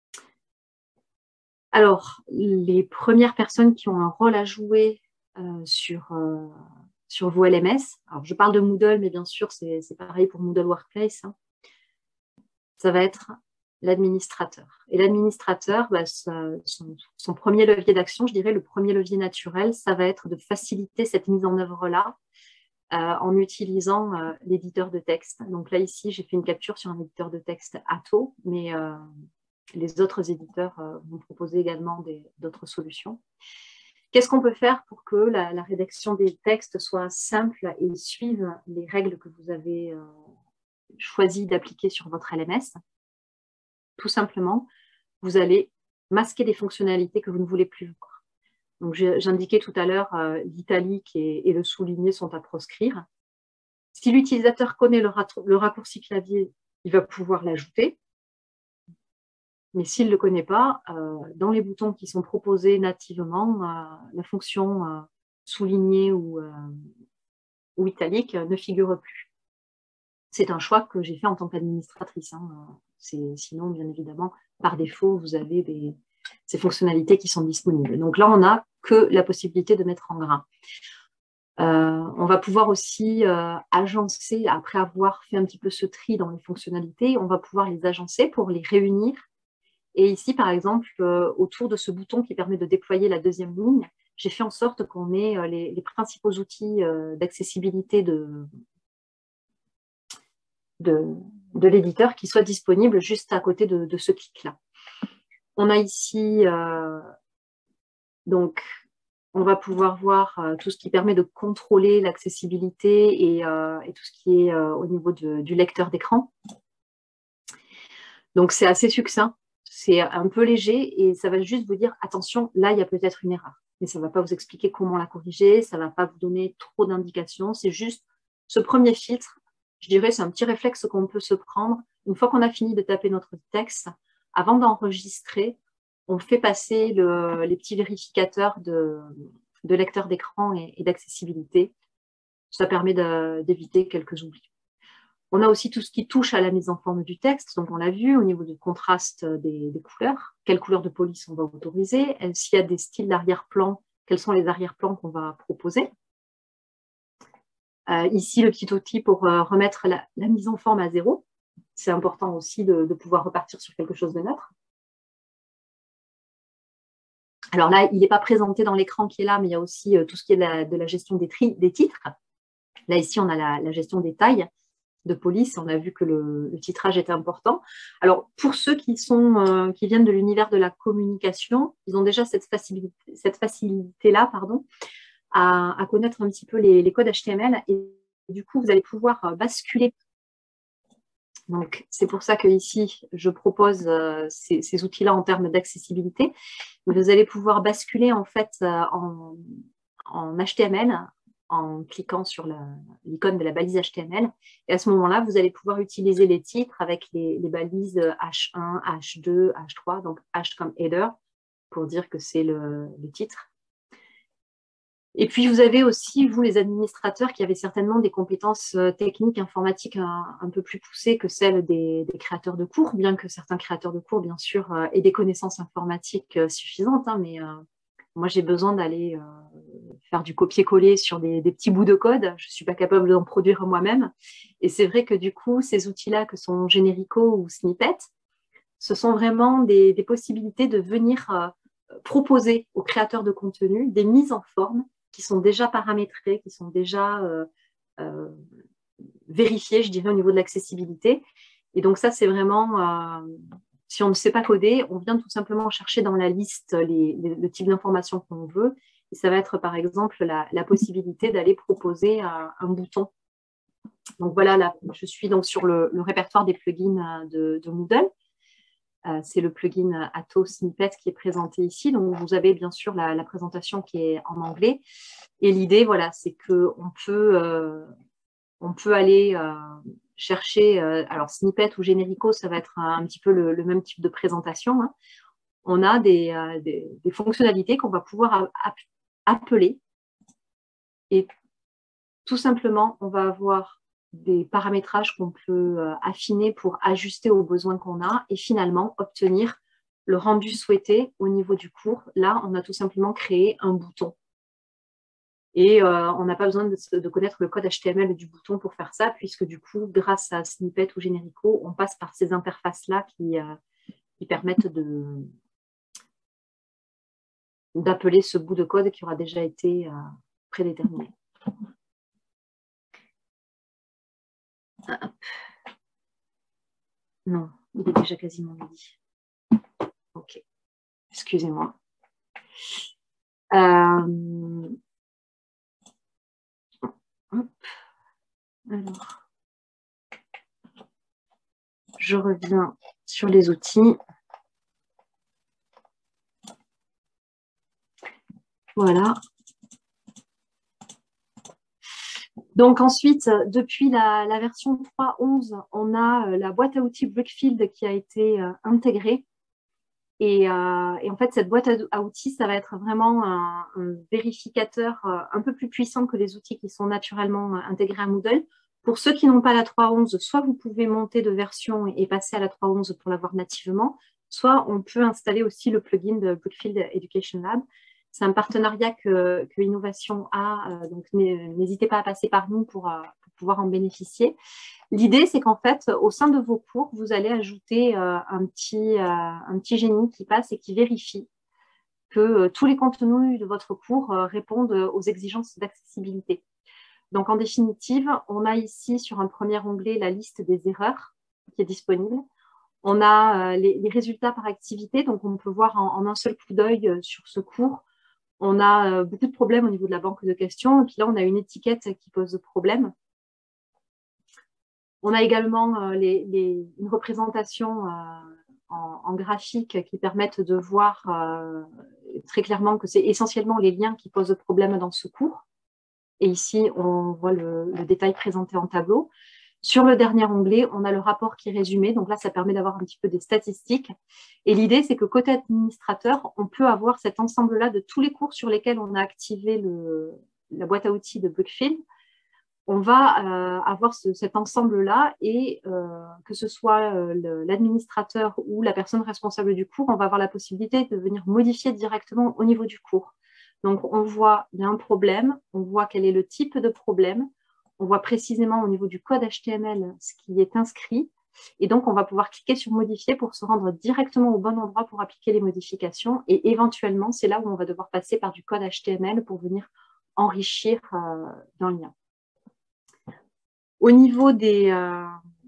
Alors, les premières personnes qui ont un rôle à jouer euh, sur, euh, sur vos L M S, alors je parle de Moodle, mais bien sûr, c'est pareil pour Moodle Workplace, hein. Ça va être l'administrateur. Et l'administrateur, bah, son, son premier levier d'action, je dirais le premier levier naturel, ça va être de faciliter cette mise en œuvre-là euh, en utilisant euh, l'éditeur de texte. Donc là, ici, j'ai fait une capture sur un éditeur de texte Atto, mais euh, les autres éditeurs euh, vont proposer également d'autres solutions. Qu'est-ce qu'on peut faire pour que la, la rédaction des textes soit simple et suive les règles que vous avez euh, choisi d'appliquer sur votre L M S? Tout simplement, vous allez masquer des fonctionnalités que vous ne voulez plus voir. Donc, j'indiquais tout à l'heure, euh, l'italique et, et le souligné sont à proscrire. Si l'utilisateur connaît le, le raccourci clavier, il va pouvoir l'ajouter. Mais s'il ne le connaît pas, euh, dans les boutons qui sont proposés nativement, euh, la fonction euh, souligné ou, euh, ou italique euh, ne figure plus. C'est un choix que j'ai fait en tant qu'administratrice. Hein. Sinon, bien évidemment, par défaut, vous avez des, ces fonctionnalités qui sont disponibles. Donc là, on n'a que la possibilité de mettre en gras. Euh, on va pouvoir aussi euh, agencer, après avoir fait un petit peu ce tri dans les fonctionnalités, on va pouvoir les agencer pour les réunir. Et ici, par exemple, euh, autour de ce bouton qui permet de déployer la deuxième ligne, j'ai fait en sorte qu'on ait euh, les, les principaux outils euh, d'accessibilité de, de, de l'éditeur qui soient disponibles juste à côté de, de ce clic-là. On a ici, euh, donc, on va pouvoir voir euh, tout ce qui permet de contrôler l'accessibilité et, euh, et tout ce qui est euh, au niveau de, du lecteur d'écran. Donc, c'est assez succinct. C'est un peu léger et ça va juste vous dire, attention, là, il y a peut-être une erreur. Mais ça ne va pas vous expliquer comment la corriger, ça ne va pas vous donner trop d'indications. C'est juste ce premier filtre, je dirais, c'est un petit réflexe qu'on peut se prendre. Une fois qu'on a fini de taper notre texte, avant d'enregistrer, on fait passer le, les petits vérificateurs de, de lecteur d'écran et, et d'accessibilité. Ça permet d'éviter quelques oublis. On a aussi tout ce qui touche à la mise en forme du texte. Donc, on l'a vu au niveau du contraste des, des couleurs. Quelle couleur de police on va autoriser? S'il y a des styles d'arrière-plan quels sont les arrière-plans qu'on va proposer. Euh, ici, le petit outil pour euh, remettre la, la mise en forme à zéro. C'est important aussi de, de pouvoir repartir sur quelque chose de neutre. Alors là, il n'est pas présenté dans l'écran qui est là, mais il y a aussi euh, tout ce qui est de la, de la gestion des, tri, des titres. Là, ici, on a la, la gestion des tailles de police. On a vu que le, le titrage était important. Alors, pour ceux qui, sont, euh, qui viennent de l'univers de la communication, ils ont déjà cette facilité, cette facilité-là, pardon, à, à connaître un petit peu les, les codes H T M L. Et, et du coup, vous allez pouvoir euh, basculer. Donc, c'est pour ça que ici, je propose euh, ces, ces outils-là en termes d'accessibilité. Vous allez pouvoir basculer en fait euh, en, en H T M L en cliquant sur l'icône de la balise H T M L. Et à ce moment-là, vous allez pouvoir utiliser les titres avec les, les balises H un, H deux, H trois, donc H comme header, pour dire que c'est le, le titre. Et puis, vous avez aussi, vous, les administrateurs, qui avez certainement des compétences techniques, informatiques un, un peu plus poussées que celles des, des créateurs de cours, bien que certains créateurs de cours, bien sûr, euh, aient des connaissances informatiques euh, suffisantes. Hein, mais euh, moi, j'ai besoin d'aller euh, faire du copier-coller sur des, des petits bouts de code. Je ne suis pas capable d'en produire moi-même. Et c'est vrai que du coup, ces outils-là, que sont Générico ou Snippet, ce sont vraiment des, des possibilités de venir euh, proposer aux créateurs de contenu des mises en forme qui sont déjà paramétrés, qui sont déjà euh, euh, vérifiés, je dirais, au niveau de l'accessibilité. Et donc ça, c'est vraiment, euh, si on ne sait pas coder, on vient tout simplement chercher dans la liste les, les, le type d'information qu'on veut. Et ça va être, par exemple, la, la possibilité d'aller proposer un, un bouton. Donc voilà, là, je suis donc sur le, le répertoire des plugins de, de Moodle. Euh, c'est le plugin Atto Snippet qui est présenté ici. Donc, vous avez bien sûr la, la présentation qui est en anglais. Et l'idée, voilà, c'est qu'on peut, euh, on peut aller euh, chercher, euh, alors Snippet ou Générico, ça va être un, un petit peu le, le même type de présentation. Hein. On a des, euh, des, des fonctionnalités qu'on va pouvoir appeler. Et tout simplement, on va avoir des paramétrages qu'on peut euh, affiner pour ajuster aux besoins qu'on a et finalement obtenir le rendu souhaité au niveau du cours. Là, on a tout simplement créé un bouton. Et euh, on n'a pas besoin de, de connaître le code H T M L du bouton pour faire ça, puisque du coup, grâce à Snippet ou Générico, on passe par ces interfaces-là qui, euh, qui permettent de d'appeler ce bout de code qui aura déjà été euh, prédéterminé. Hop. Non, il est déjà quasiment midi. Ok, excusez-moi. Euh... Hop. Alors, je reviens sur les outils. Voilà. Donc ensuite, depuis la, la version trois point onze, on a la boîte à outils Brickfield qui a été euh, intégrée. Et, euh, et en fait, cette boîte à outils, ça va être vraiment un, un vérificateur euh, un peu plus puissant que les outils qui sont naturellement euh, intégrés à Moodle. Pour ceux qui n'ont pas la trois point onze, soit vous pouvez monter de version et passer à la trois point onze pour l'avoir nativement, soit on peut installer aussi le plugin de Brickfield Education Lab. C'est un partenariat que, que Innovation a, euh, donc n'hésitez pas à passer par nous pour, euh, pour pouvoir en bénéficier. L'idée, c'est qu'en fait, au sein de vos cours, vous allez ajouter euh, un, petit, euh, un petit génie qui passe et qui vérifie que euh, tous les contenus de votre cours euh, répondent aux exigences d'accessibilité. Donc, en définitive, on a ici sur un premier onglet la liste des erreurs qui est disponible. On a euh, les, les résultats par activité, donc on peut voir en, en un seul coup d'œil euh, sur ce cours. On a euh, beaucoup de problèmes au niveau de la banque de questions. Et puis là, on a une étiquette qui pose problème. On a également euh, les, les, une représentation euh, en, en graphique qui permettent de voir euh, très clairement que c'est essentiellement les liens qui posent problème dans ce cours. Et ici, on voit le, le détail présenté en tableau. Sur le dernier onglet, on a le rapport qui est résumé. Donc là, ça permet d'avoir un petit peu des statistiques. Et l'idée, c'est que côté administrateur, on peut avoir cet ensemble-là de tous les cours sur lesquels on a activé le, la boîte à outils de Brickfield. On va euh, avoir ce, cet ensemble-là et euh, que ce soit euh, l'administrateur ou la personne responsable du cours, on va avoir la possibilité de venir modifier directement au niveau du cours. Donc, on voit, il y a un problème, on voit quel est le type de problème, on voit précisément au niveau du code H T M L ce qui est inscrit. Et donc, on va pouvoir cliquer sur modifier pour se rendre directement au bon endroit pour appliquer les modifications. Et éventuellement, c'est là où on va devoir passer par du code H T M L pour venir enrichir euh, dans le lien. Au niveau des... Euh...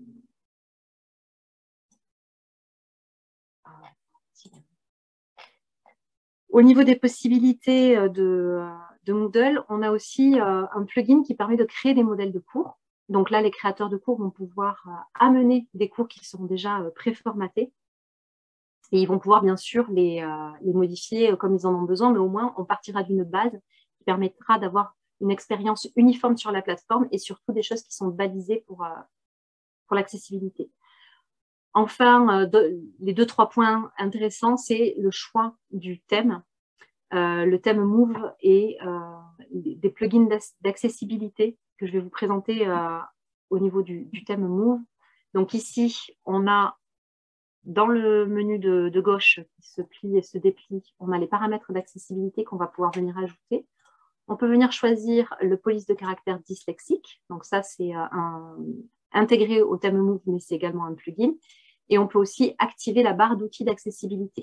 Au niveau des possibilités de, de Moodle, on a aussi euh, un plugin qui permet de créer des modèles de cours. Donc là, les créateurs de cours vont pouvoir euh, amener des cours qui seront déjà euh, préformatés. Et ils vont pouvoir, bien sûr, les, euh, les modifier comme ils en ont besoin, mais au moins, on partira d'une base qui permettra d'avoir une expérience uniforme sur la plateforme et surtout des choses qui sont balisées pour, euh, pour l'accessibilité. Enfin, euh, de, les deux, trois points intéressants, c'est le choix du thème. Euh, le thème Move et euh, des plugins d'accessibilité que je vais vous présenter euh, au niveau du, du thème Move. Donc ici, on a dans le menu de, de gauche qui se plie et se déplie, on a les paramètres d'accessibilité qu'on va pouvoir venir ajouter. On peut venir choisir le police de caractère dyslexique. Donc ça, c'est un, intégré au thème Move, mais c'est également un plugin. Et on peut aussi activer la barre d'outils d'accessibilité.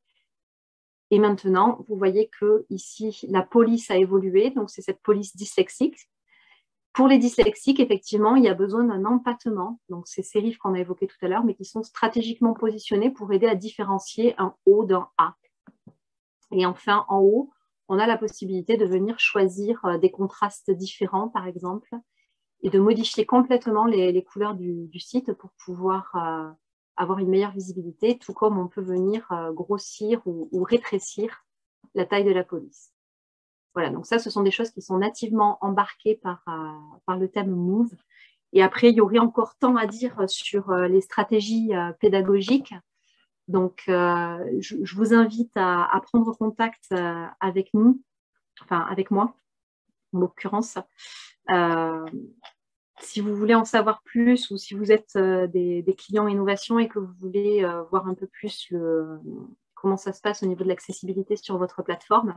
Et maintenant, vous voyez que ici, la police a évolué. Donc, c'est cette police dyslexique. Pour les dyslexiques, effectivement, il y a besoin d'un empattement. Donc, ces sérifs qu'on a évoqués tout à l'heure, mais qui sont stratégiquement positionnés pour aider à différencier un O d'un A. Et enfin, en haut, on a la possibilité de venir choisir des contrastes différents, par exemple, et de modifier complètement les, les couleurs du, du site pour pouvoir euh, avoir une meilleure visibilité, tout comme on peut venir euh, grossir ou, ou rétrécir la taille de la police. Voilà, donc ça, ce sont des choses qui sont nativement embarquées par, euh, par le thème Move. Et après, il y aurait encore tant à dire sur euh, les stratégies euh, pédagogiques. Donc, euh, je, je vous invite à, à prendre contact euh, avec nous, enfin avec moi, en l'occurrence. Euh, si vous voulez en savoir plus ou si vous êtes euh, des, des clients innovation et que vous voulez euh, voir un peu plus le, comment ça se passe au niveau de l'accessibilité sur votre plateforme,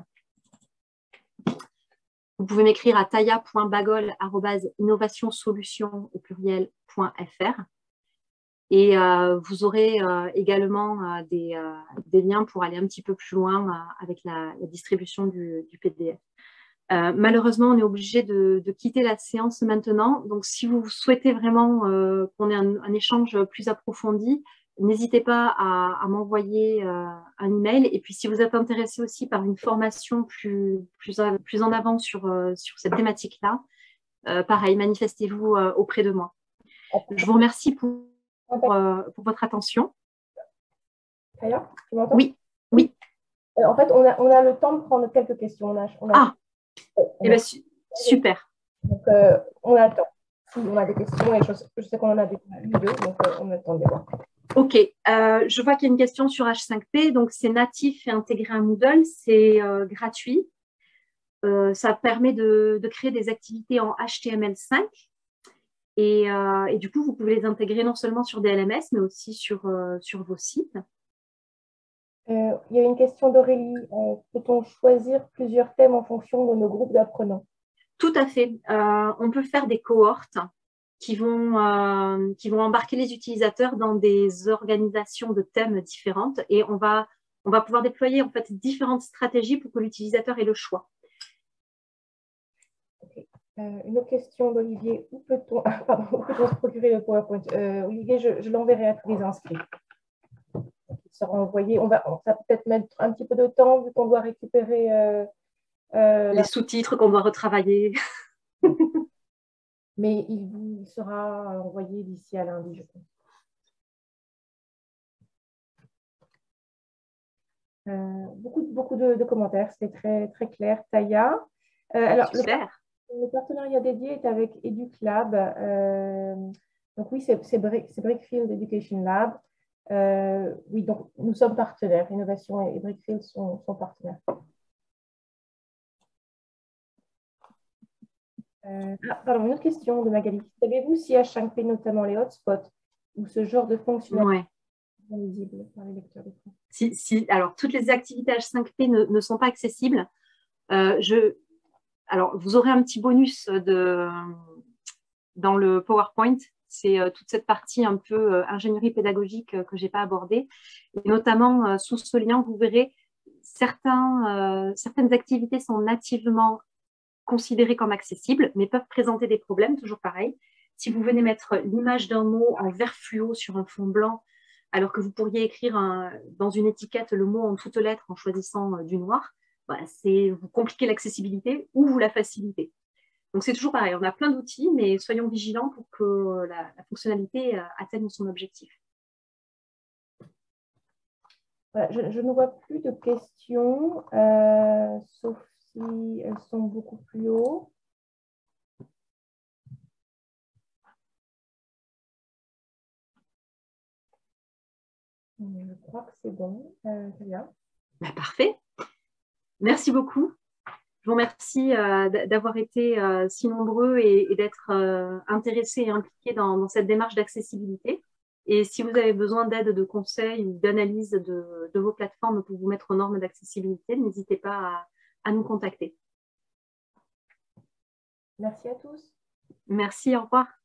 vous pouvez m'écrire à taya point bagol arobase innovationsolutions au pluriel point fr et euh, vous aurez euh, également euh, des, euh, des liens pour aller un petit peu plus loin euh, avec la, la distribution du, du P D F. Euh, malheureusement, on est obligé de, de quitter la séance maintenant. Donc, si vous souhaitez vraiment euh, qu'on ait un, un échange plus approfondi, n'hésitez pas à, à m'envoyer euh, un email. Et puis, si vous êtes intéressé aussi par une formation plus, plus, plus en avant sur, euh, sur cette thématique-là, euh, pareil, manifestez-vous euh, auprès de moi. Je vous remercie pour, pour, euh, pour votre attention. Taya, tu m'entends? Oui, oui. Euh, en fait, on a, on a le temps de prendre quelques questions. On a, on a... Ah, on eh bien, su super. Donc, euh, on a le temps. Si on a des questions, et je, je sais qu'on en a eu deux, donc euh, on a le temps de les voir. Ok, euh, je vois qu'il y a une question sur H cinq P, donc c'est natif et intégré à Moodle, c'est euh, gratuit. Euh, ça permet de, de créer des activités en H T M L cinq et, euh, et du coup, vous pouvez les intégrer non seulement sur des L M S, mais aussi sur, euh, sur vos sites. Euh, il y a une question d'Aurélie. Euh, peut-on choisir plusieurs thèmes en fonction de nos groupes d'apprenants? Tout à fait. Euh, on peut faire des cohortes qui vont, euh, qui vont embarquer les utilisateurs dans des organisations de thèmes différentes et on va, on va pouvoir déployer en fait différentes stratégies pour que l'utilisateur ait le choix. Okay. Euh, une autre question d'Olivier. Où peut-on peut se procurer le PowerPoint? euh, Olivier, je, je l'enverrai à tous les inscrits. Il sera envoyé. On va, ça va peut-être mettre un petit peu de temps vu qu'on doit récupérer euh, euh, les la... sous-titres qu'on doit retravailler. Mais il vous sera envoyé d'ici à lundi, je pense. Euh, beaucoup beaucoup de, de commentaires, c'était très, très clair. Taya. Euh, alors, Super. Le, le partenariat dédié est avec EduClub. Euh, donc oui, c'est Brickfield Education Lab. Euh, oui, donc nous sommes partenaires. Innovation et, et Brickfield sont, sont partenaires. Euh, ah, pardon, une autre question de Magali. Savez-vous si H cinq P, notamment les hotspots, ou ce genre de fonctionnalité Ouais. sont visibles par les lecteurs d'écran? Si, si, alors, toutes les activités H cinq P ne, ne sont pas accessibles. Euh, je, alors, vous aurez un petit bonus de, dans le PowerPoint. C'est euh, toute cette partie un peu euh, ingénierie pédagogique euh, que je n'ai pas abordée. Et notamment, euh, sous ce lien, vous verrez certains, euh, certaines activités sont nativement considérées comme accessibles, mais peuvent présenter des problèmes, toujours pareil. Si vous venez mettre l'image d'un mot en vert fluo sur un fond blanc, alors que vous pourriez écrire un, dans une étiquette le mot en toutes lettres en choisissant euh, du noir, bah, c'est vous compliquez l'accessibilité ou vous la facilitez. Donc c'est toujours pareil, on a plein d'outils, mais soyons vigilants pour que la, la fonctionnalité euh, atteigne son objectif. Voilà, je, je ne vois plus de questions, euh, sauf si elles sont beaucoup plus haut. Je crois que c'est bon. Euh, très bien. Bah, parfait. Merci beaucoup. Je vous remercie euh, d'avoir été euh, si nombreux et, et d'être euh, intéressés et impliqués dans, dans cette démarche d'accessibilité. Et si vous avez besoin d'aide, de conseils ou d'analyse de, de vos plateformes pour vous mettre aux normes d'accessibilité, n'hésitez pas à, à nous contacter. Merci à tous. Merci, au revoir.